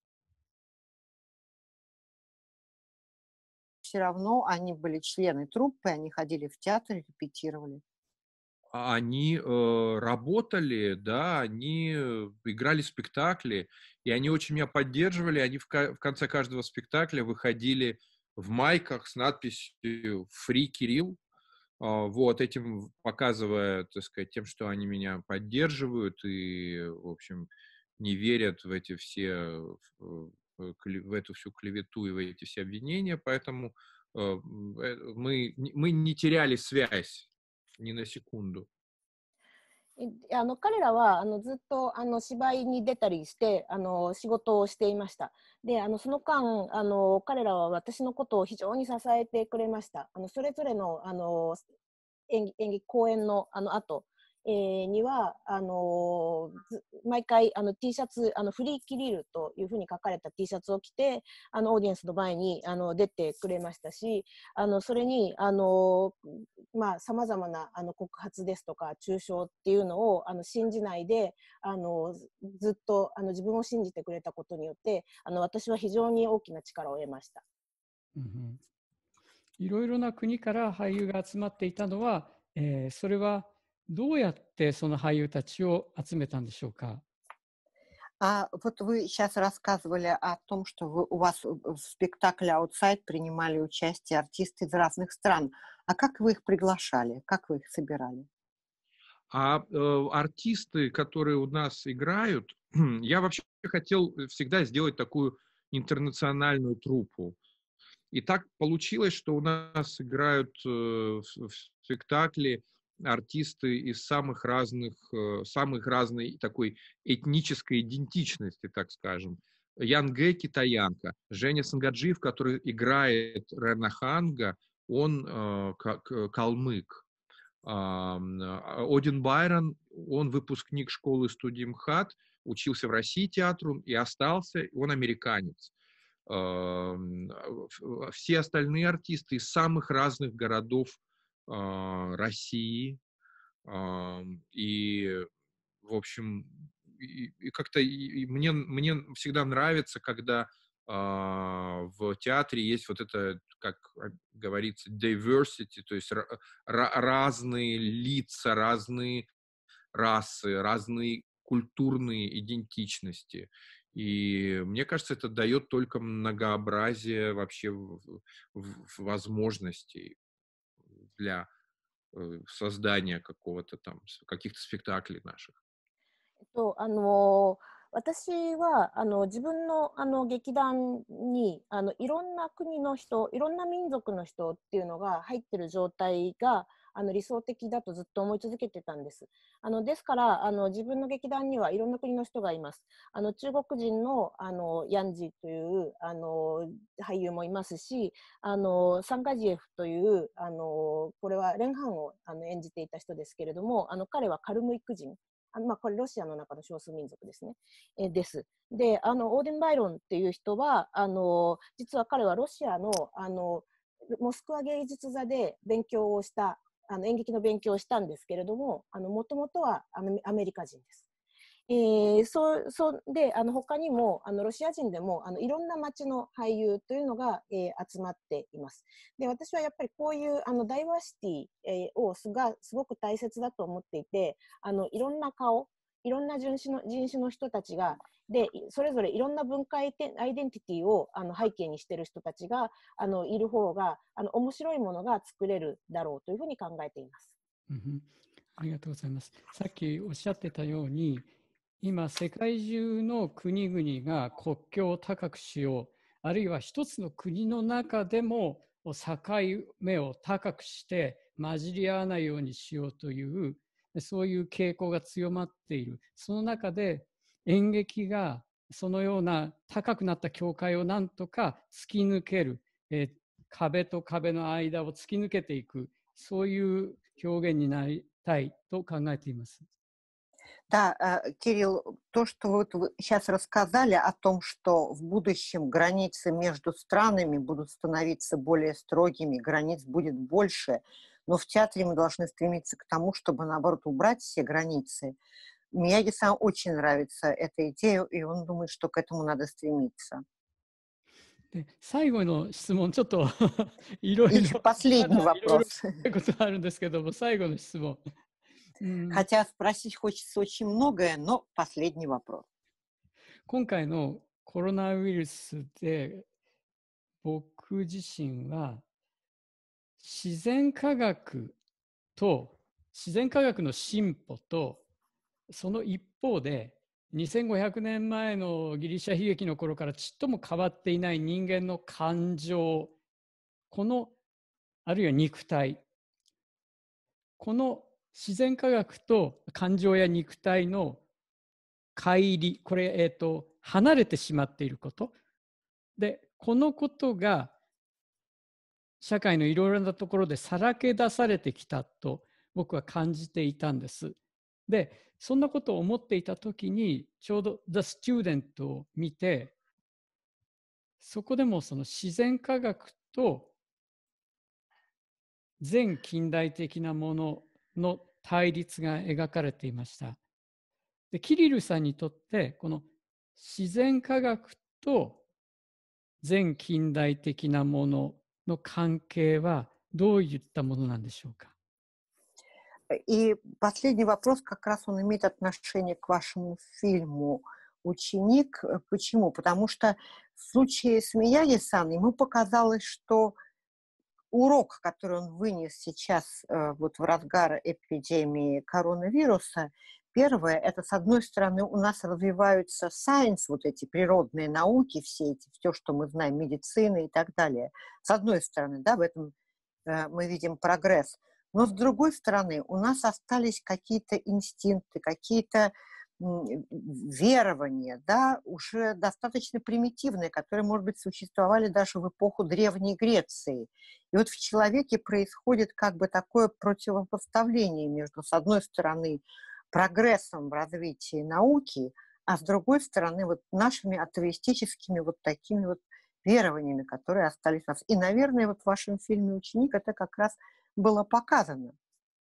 Все равно они были члены труппы, они ходили в театр, репетировали. А Они э, работали, да, они э, играли спектакли, и они очень меня поддерживали. Они в, ка- в конце каждого спектакля выходили в майках с надписью «Free Кирилл», а, вот, этим показывая, так сказать, тем, что они меня поддерживают и, в общем, не верят в эти все, в, в кле- в эту всю клевету и в эти все обвинения, поэтому э, м, э, мы, не- мы не теряли связь ни на секунду. えあの彼らはあのずっとあの芝居に出たりしてあの仕事をしていました。で、あのその間あの彼らは私のことを非常に支えてくれました。あのそれぞれのあの演技演技公演のあの後、えー、にはあの毎回あの T シャツあのフリーキリルというふうに書かれた T シャツを着てあのオーディエンスの前にあの出てくれましたし、あのそれにあのまあ様々なあの告発ですとか中傷っていうのをあの信じないであのずっとあの自分を信じてくれたことによってあの私は非常に大きな力を得ました。 うんうん、いろいろな国から俳優が集まっていたのは、えーそれはどうやってその俳優たちを集めたんでしょうか。 А вот вы сейчас рассказывали о том, что вы, у вас в в спектакле «Аутсайд» принимали участие артисты из разных стран. А как вы их приглашали? Как вы их собирали? А э, артисты, которые у нас играют, я вообще хотел всегда сделать такую интернациональную труппу. И так получилось, что у нас играют э, в, в спектакле артисты из самых разных, э, самых разной такой этнической идентичности, так скажем. Янге китаянка, Женя Сангаджиев, который играет Рена Ханга, он э, как э, калмык. А, м, а, Один Байрон, он выпускник школы студии МХАТ, учился в России театру и остался, он американец. А, м, в- Все остальные артисты из самых разных городов а, России. А, И, в общем, и, и как-то и- и мне, мне всегда нравится, когда а, в в театре есть вот это, как говорится, diversity, то есть разные лица, разные расы, разные культурные идентичности. И мне кажется, это дает только многообразие вообще в, в, в возможностей для э, создания какого-то там, каких-то спектаклей наших. とあの私はあの自分のあの劇団にあのいろんな国の人、いろんな民族の人っていうのが入ってる状態があの理想的だとずっと思い続けてたんです。あのですからあの自分の劇団にはいろんな国の人がいます。あの中国人のあのヤンジというあの俳優もいますし、あのサンガジエフというあのこれはレンハンをあの演じていた人ですけれども、あの彼はカルムイク人。あのまあ、これロシアの中の少数民族ですね。えです。で、あのオーデン・バイロンっていう人はあの実は彼はロシアのあのモスクワ芸術座で勉強をしたあの演劇の勉強をしたんですけれども、もともとはアメ、アメリカ人です。えー、そうそうであの他にもあのロシア人でもあのいろんな街の俳優というのが、えー、集まっています。で私はやっぱりこういうあのダイバーシティ、えー、をすがすごく大切だと思っていて、あのいろんな顔、いろんな人種の人種の人たちがでそれぞれいろんな文化アイデンティティをあの背景にしている人たちがあのいる方があの面白いものが作れるだろうというふうに考えています。 うん、ありがとうございます。さっきおっしゃってたように、今世界中の国々が国境を高くしよう、あるいは一つの国の中でも境目を高くして混じり合わないようにしようというそういう傾向が強まっている。その中で演劇がそのような高くなった境界をなんとか突き抜ける、えー、壁と壁の間を突き抜けていく、そういう表現になりたいと考えています。 Да, Кирилл, то, что вот вы сейчас рассказали о том, что в будущем границы между странами будут становиться более строгими, границ будет больше, но в театре мы должны стремиться к тому, чтобы, наоборот, убрать все границы. Мияги-сан очень нравится эта идея, и он думает, что к этому надо стремиться. で最後の質問、ちょっといろいろ、 И последний вопрос. ことあるんですけども、最後の質問。 Хотя спросить хочется очень многое, но последний вопрос. 今回のコロナウイルスで僕自身は自然科学と自然科学の進歩とその一方でにせんごひゃくねんまえのギリシャ悲劇の頃からちっとも変わっていない人間の感情、このあるいは肉体、この自然科学と感情や肉体の乖離、これ、えーと、離れてしまっていることで、このことが社会のいろいろなところでさらけ出されてきたと僕は感じていたんです。で、そんなことを思っていたときにちょうど The Student を見て、そこでもその自然科学と前近代的なものの対立が描かれていました。で、キリルさんにとってこの自然科学と前近代的なものの関係はどういったものなんでしょうか。 И последний вопрос, как раз он имеет отношение к вашему фильму «Ученик». Почему? Потому что в случае с Мияги-сан ему показалось, что урок, который он вынес сейчас вот в разгар эпидемии коронавируса, первое, это, с одной стороны, у нас развиваются science, вот эти природные науки, все эти, все, что мы знаем, медицина и так далее. С одной стороны, да, в этом э, мы видим прогресс. Но с другой стороны, у нас остались какие-то инстинкты, какие-то верования, да, уже достаточно примитивные, которые, может быть, существовали даже в эпоху Древней Греции. И вот в человеке происходит как бы такое противопоставление между, с одной стороны, прогрессом в развитии науки, а с другой стороны, вот нашими атеистическими вот такими вот верованиями, которые остались у нас. И, наверное, вот в вашем фильме «Ученик» это как раз было показано.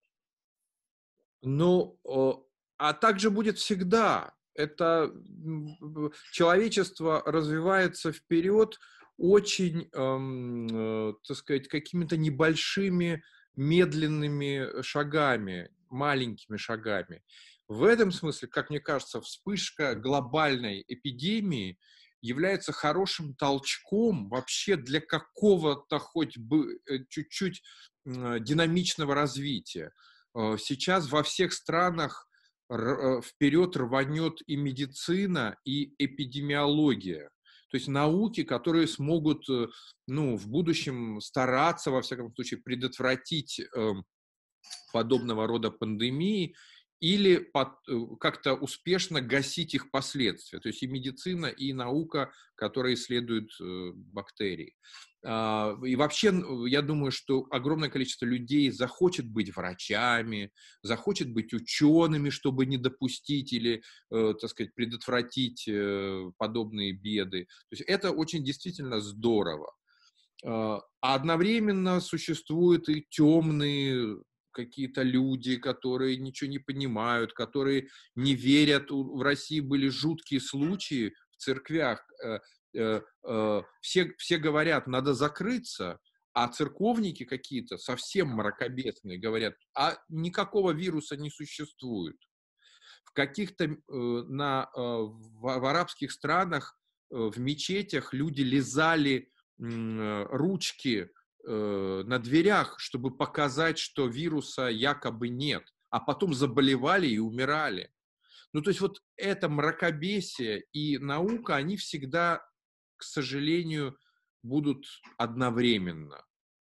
Ну, а также будет всегда. Это человечество развивается вперед очень, эм, э, так сказать, какими-то небольшими, медленными шагами, маленькими шагами. В этом смысле, как мне кажется, вспышка глобальной эпидемии является хорошим толчком вообще для какого-то хоть бы э, чуть-чуть э, динамичного развития. Э, Сейчас во всех странах р- э, вперед рванет и медицина, и эпидемиология. То есть науки, которые смогут, э, ну, в будущем стараться, во всяком случае, предотвратить э, подобного рода пандемии или под, э, как-то успешно гасить их последствия. То есть и медицина, и наука, которые исследуют э, бактерии. А, И вообще, н- я думаю, что огромное количество людей захочет быть врачами, захочет быть учеными, чтобы не допустить или, э, так сказать, предотвратить э, подобные беды. То есть это очень действительно здорово. А одновременно существуют и темные какие-то люди, которые ничего не понимают, которые не верят. У- В России были жуткие случаи в церквях. Э, э, э, Все, все говорят, надо закрыться, а церковники какие-то совсем мракобесные говорят, а никакого вируса не существует. В каких-то э, на, э, в, в арабских странах э, в мечетях люди лизали м, э, ручки э, на дверях, чтобы показать, что вируса якобы нет, а потом заболевали и умирали. Ну, то есть вот это мракобесие и наука, они всегда, к сожалению, будут одновременно.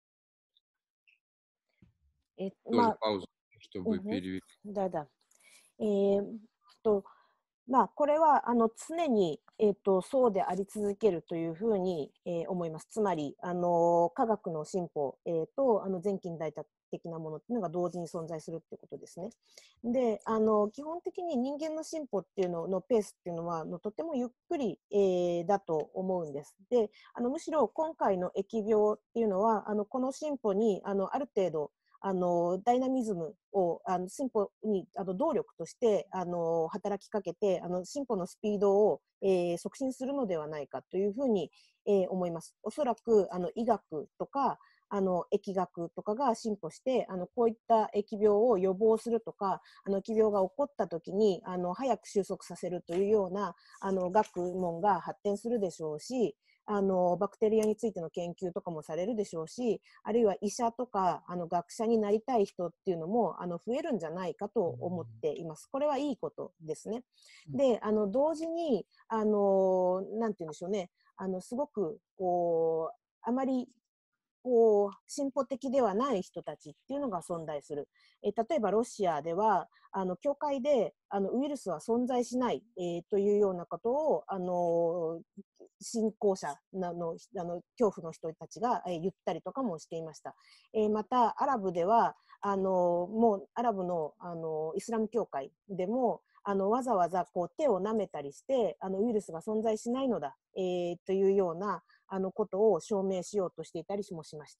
え、 Тоже まあ、 паузу, чтобы うんふん、 перевести. だだ。えーと、まあ、これはあの常に、えーと、そうであり続けるというふうに、えー思います。つまり、あの科学の進歩、えーとあの全近代的なものっていうのが同時に存在するっていうことですね。で、あの基本的に人間の進歩っていうののペースっていうのはあのとてもゆっくり、えーだと思うんです。で、あのむしろ今回の疫病っていうのはあのこの進歩にあのある程度あのダイナミズムをあの進歩にあの動力としてあの働きかけてあの進歩のスピードを、えー促進するのではないかというふうに、えー思います。おそらくあの医学とかあの疫学とかが進歩してあのこういった疫病を予防するとかあの疫病が起こった時にあの早く収束させるというようなあの学問が発展するでしょうし、あのバクテリアについての研究とかもされるでしょうし、あるいは医者とかあの学者になりたい人っていうのもあの増えるんじゃないかと思っています。これはいいことですね。で、あの同時にあのなんて言うんでしょうね、あのすごくこうあまりこう進歩的ではない人たちっていうのが存在する。えー例えばロシアではあの教会であのウイルスは存在しない、えーというようなことをあの信仰者なのあの恐怖の人たちが、えー言ったりとかもしていました。えーまたアラブではあのもうアラブのあのイスラム教会でもあのわざわざこう手を舐めたりしてあのウイルスが存在しないのだ、えーというようなあのことを証明しようとしていたりもしました。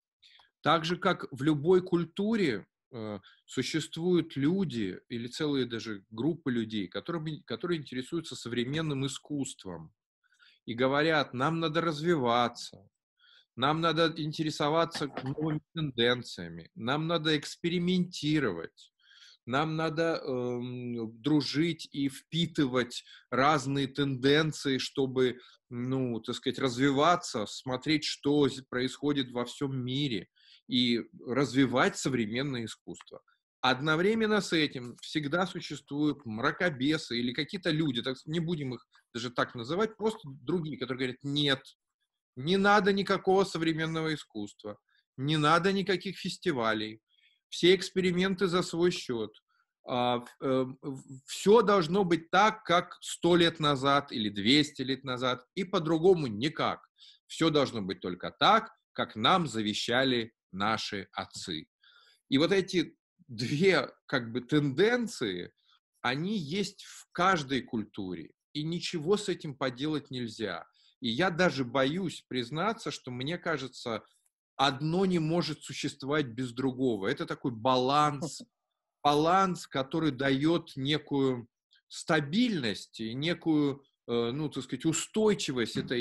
Так же, как в любой культуре э, существуют люди или целые даже группы людей, которые, которые интересуются современным искусством и говорят, нам надо развиваться, нам надо интересоваться новыми тенденциями, нам надо экспериментировать, нам надо эм, дружить и впитывать разные тенденции, чтобы, ну, так сказать, развиваться, смотреть, что происходит во всем мире и развивать современное искусство. Одновременно с этим всегда существуют мракобесы или какие-то люди, так, не будем их даже так называть, просто другие, которые говорят, нет, не надо никакого современного искусства, не надо никаких фестивалей, все эксперименты за свой счет. Все должно быть так, как сто лет назад или двести лет назад, и по-другому никак. Все должно быть только так, как нам завещали наши отцы. И вот эти две как бы тенденции, они есть в каждой культуре, и ничего с этим поделать нельзя. И я даже боюсь признаться, что мне кажется, одно не может существовать без другого. Это такой баланс, баланс, который дает некую стабильность и некую, э, ну, так сказать, устойчивость этой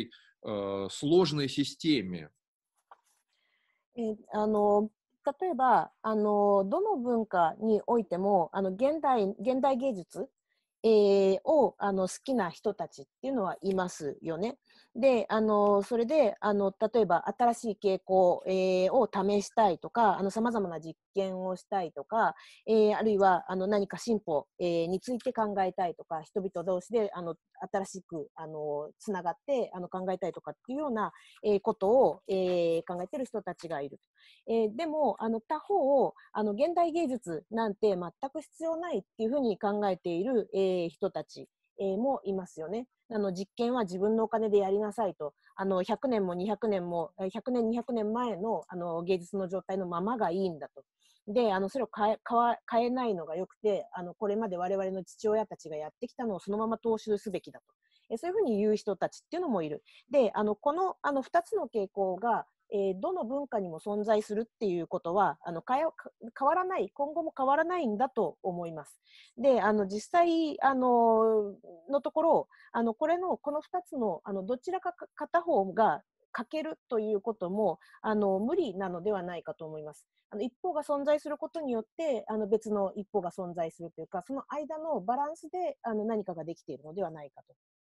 э, сложной системе. えーあの例えばあのどの文化においてもあの現代現代芸術、えーをあの好きな人たちっていうのはいますよね。で、あのそれであの例えば新しい傾向、えーを試したいとか、さまざまな実験をしたいとか、えーあるいはあの何か進歩、えーについて考えたいとか、人々同士であの新しくあのつながってあの考えたいとかっていうような、えーことを、えー考えている人たちがいる。えーでもあの他方あの現代芸術なんて全く必要ないっていうふうに考えている、えー人たち、えーもいますよね。あの実験は自分のお金でやりなさいと、あのひゃくねんもにひゃくねんもひゃくねんにひゃくねんまえのあの芸術の状態のままがいいんだと。で、あのそれを変え変わ変えないのがよくて、あのこれまで我々の父親たちがやってきたのをそのまま踏襲すべきだと。えそういうふうに言う人たちっていうのもいる。で、あのこのあのふたつの傾向がえーどの文化にも存在するっていうことはあの変え変わらない、今後も変わらないんだと思います。で、あの実際あののところあのこれのこのふたつのあのどちらか片方が欠けるということもあの無理なのではないかと思います。あの一方が存在することによってあの別の一方が存在するというか、その間のバランスであの何かができているのではないかと。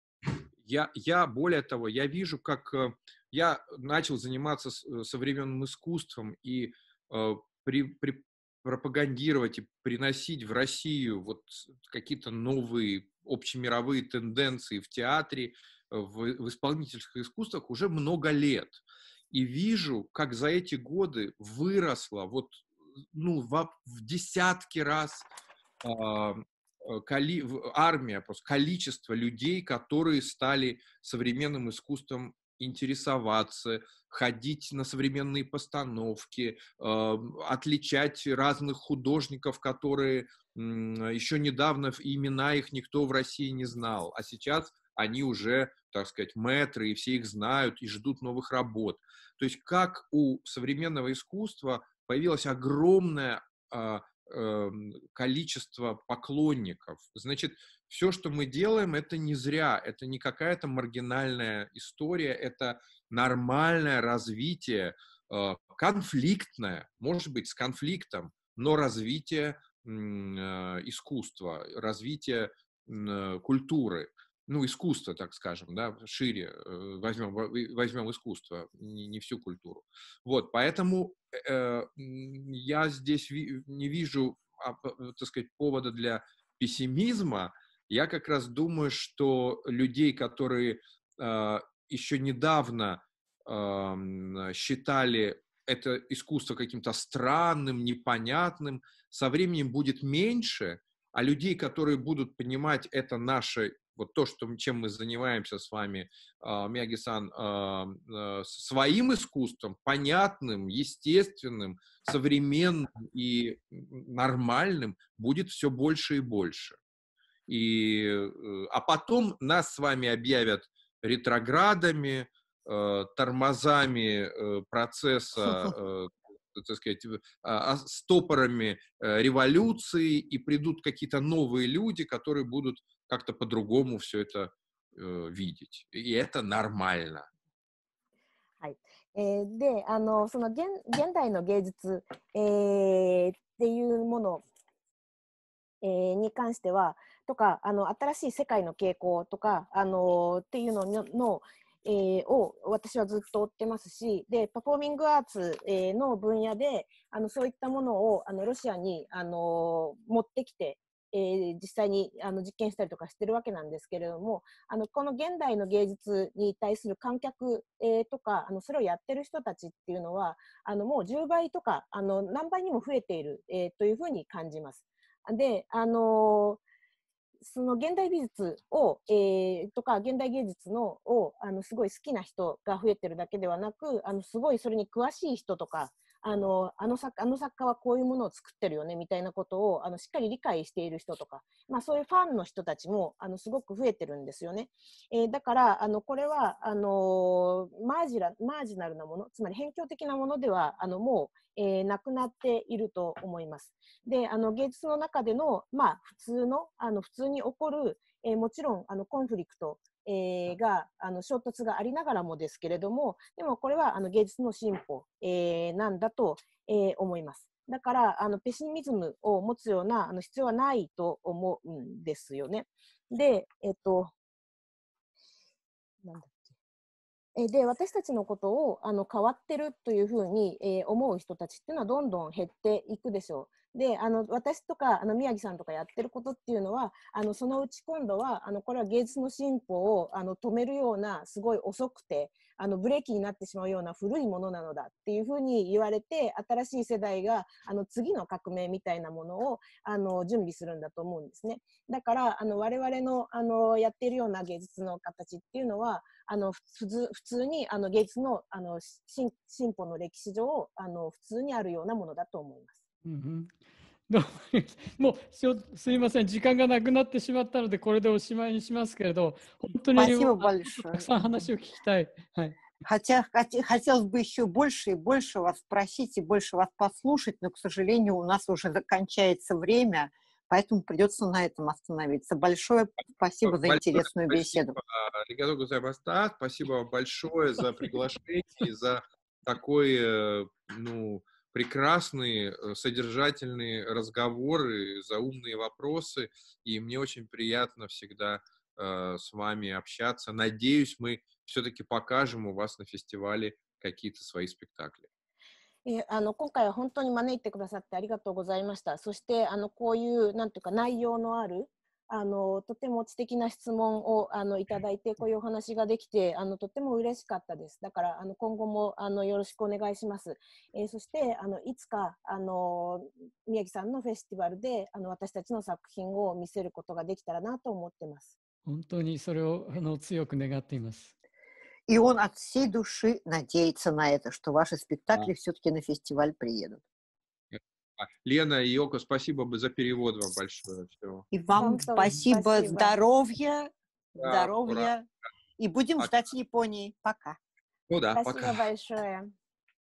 Я, я, более того, я вижу, как э, я начал заниматься с- э, современным искусством и э, при- при- пропагандировать и приносить в Россию вот с- какие-то новые общемировые тенденции в театре, э, в, в исполнительских искусствах уже много лет. И вижу, как за эти годы выросла вот, ну, в, в десятки раз а, коли, армия, просто количество людей, которые стали современным искусством интересоваться, ходить на современные постановки, э, отличать разных художников, которые м, еще недавно имена их никто в России не знал, а сейчас они уже, так сказать, мэтры, и все их знают и ждут новых работ. То есть как у современного искусства появилось огромное а, количество поклонников. Значит, все, что мы делаем, это не зря, это не какая-то маргинальная история, это нормальное развитие, конфликтное, может быть, с конфликтом, но развитие искусства, развитие культуры. Ну, искусство, так скажем, да, шире возьмем, возьмем искусство, не, не всю культуру. Вот, поэтому э, я здесь ви, не вижу, а, так сказать, повода для пессимизма. Я как раз думаю, что людей, которые э, еще недавно э, считали это искусство каким-то странным, непонятным, со временем будет меньше, а людей, которые будут понимать это наше, вот то, что, чем мы занимаемся с вами, Мияги-сан, своим искусством, понятным, естественным, современным и нормальным, будет все больше и больше. И, а потом нас с вами объявят ретроградами, тормозами процесса, так сказать, стопорами революции, и придут какие-то новые люди, которые будут как-то по-другому все это э, видеть. И это нормально. はい。えーで、あのその現現代の芸術、えーっていうもの、えーに関してはとか、あの新しい世界の傾向とか、あのっていうのの、えーを私はずっと追ってますし、でパフォーミングアーツ、えーの分野であのそういったものをあのロシアにあの持ってきて、えー実際にあの実験したりとかしてるわけなんですけれども、あのこの現代の芸術に対する観客、えーとかあのそれをやってる人たちっていうのはあのもうじゅうばいとかあの何倍にも増えている、えーというふうに感じます。で、あのその現代美術を、えー、とか現代芸術のをあのすごい好きな人が増えてるだけではなく、あのすごいそれに詳しい人とか、あのあの作あの作家はこういうものを作ってるよねみたいなことをあのしっかり理解している人とか、まあ、そういうファンの人たちもあのすごく増えてるんですよね。えー、だからあのこれはあのマージラマージナルなもの、つまり辺境的なものではあのもう、えー、なくなっていると思います。で、あの芸術の中での、まあ、普通のあの普通に起こる、えー、もちろんあのコンフリクト、 えーがあの衝突がありながらもですけれども、でもこれはあの芸術の進歩、えーなんだと、えー思います。だからあのペシミズムを持つようなあの必要はないと思うんですよね。で、えっと、なんだっけ。えで、私たちのことをあの変わってるというふうに、えー思う人たちっていうのはどんどん減っていくでしょう。で、あの私とかあの宮城さんとかやってることっていうのは、あのそのうち今度はあのこれは芸術の進歩をあの止めるようなすごい遅くてあのブレーキになってしまうような古いものなのだっていうふうに言われて、新しい世代があの次の革命みたいなものをあの準備するんだと思うんですね。だからあの我々のあのやっているような芸術の形っていうのは、あの普通普通にあの芸術のあの進進歩の歴史上あの普通にあるようなものだと思います。 うんうん、どうももうしょすいません、時間がなくなってしまったので、これでおしまいにしますけれど、本当に Спасибо あた большое. くさん話を聞きたい。はい。 Хотя хоте- хотелось бы еще больше и больше вас спросить и больше вас послушать, но, к сожалению, у нас уже закончается время, поэтому придется на этом остановиться. Большое спасибо за Большое интересную спасибо, беседу. Аригато гозаимасита. Спасибо вам большое за приглашение и за такой, э, ну, прекрасный, э, содержательный разговор и за умные вопросы. И мне очень приятно всегда э, с вами общаться. Надеюсь, мы все-таки покажем у вас на фестивале какие-то свои спектакли. えーあの今回は本当に招いてくださってありがとうございました。そしてあのこういうなんていうか内容のあるあのとても知的な質問をあのいただいて、こういうお話ができてあのとても嬉しかったです。だからあの今後もあのよろしくお願いします。えーそしてあのいつかあの宮城さんのフェスティバルであの私たちの作品を見せることができたらなと思ってます。 本当にそれをあの強く願っています。 И он от всей души надеется на это, что ваши спектакли все-таки на фестиваль приедут. А, Лена и Йоко, спасибо бы за перевод вам большое. Всё. И вам Вам тоже спасибо, спасибо. здоровья, Да, здоровья. И будем А- ждать Японии. Пока. Ну да, Спасибо пока. большое.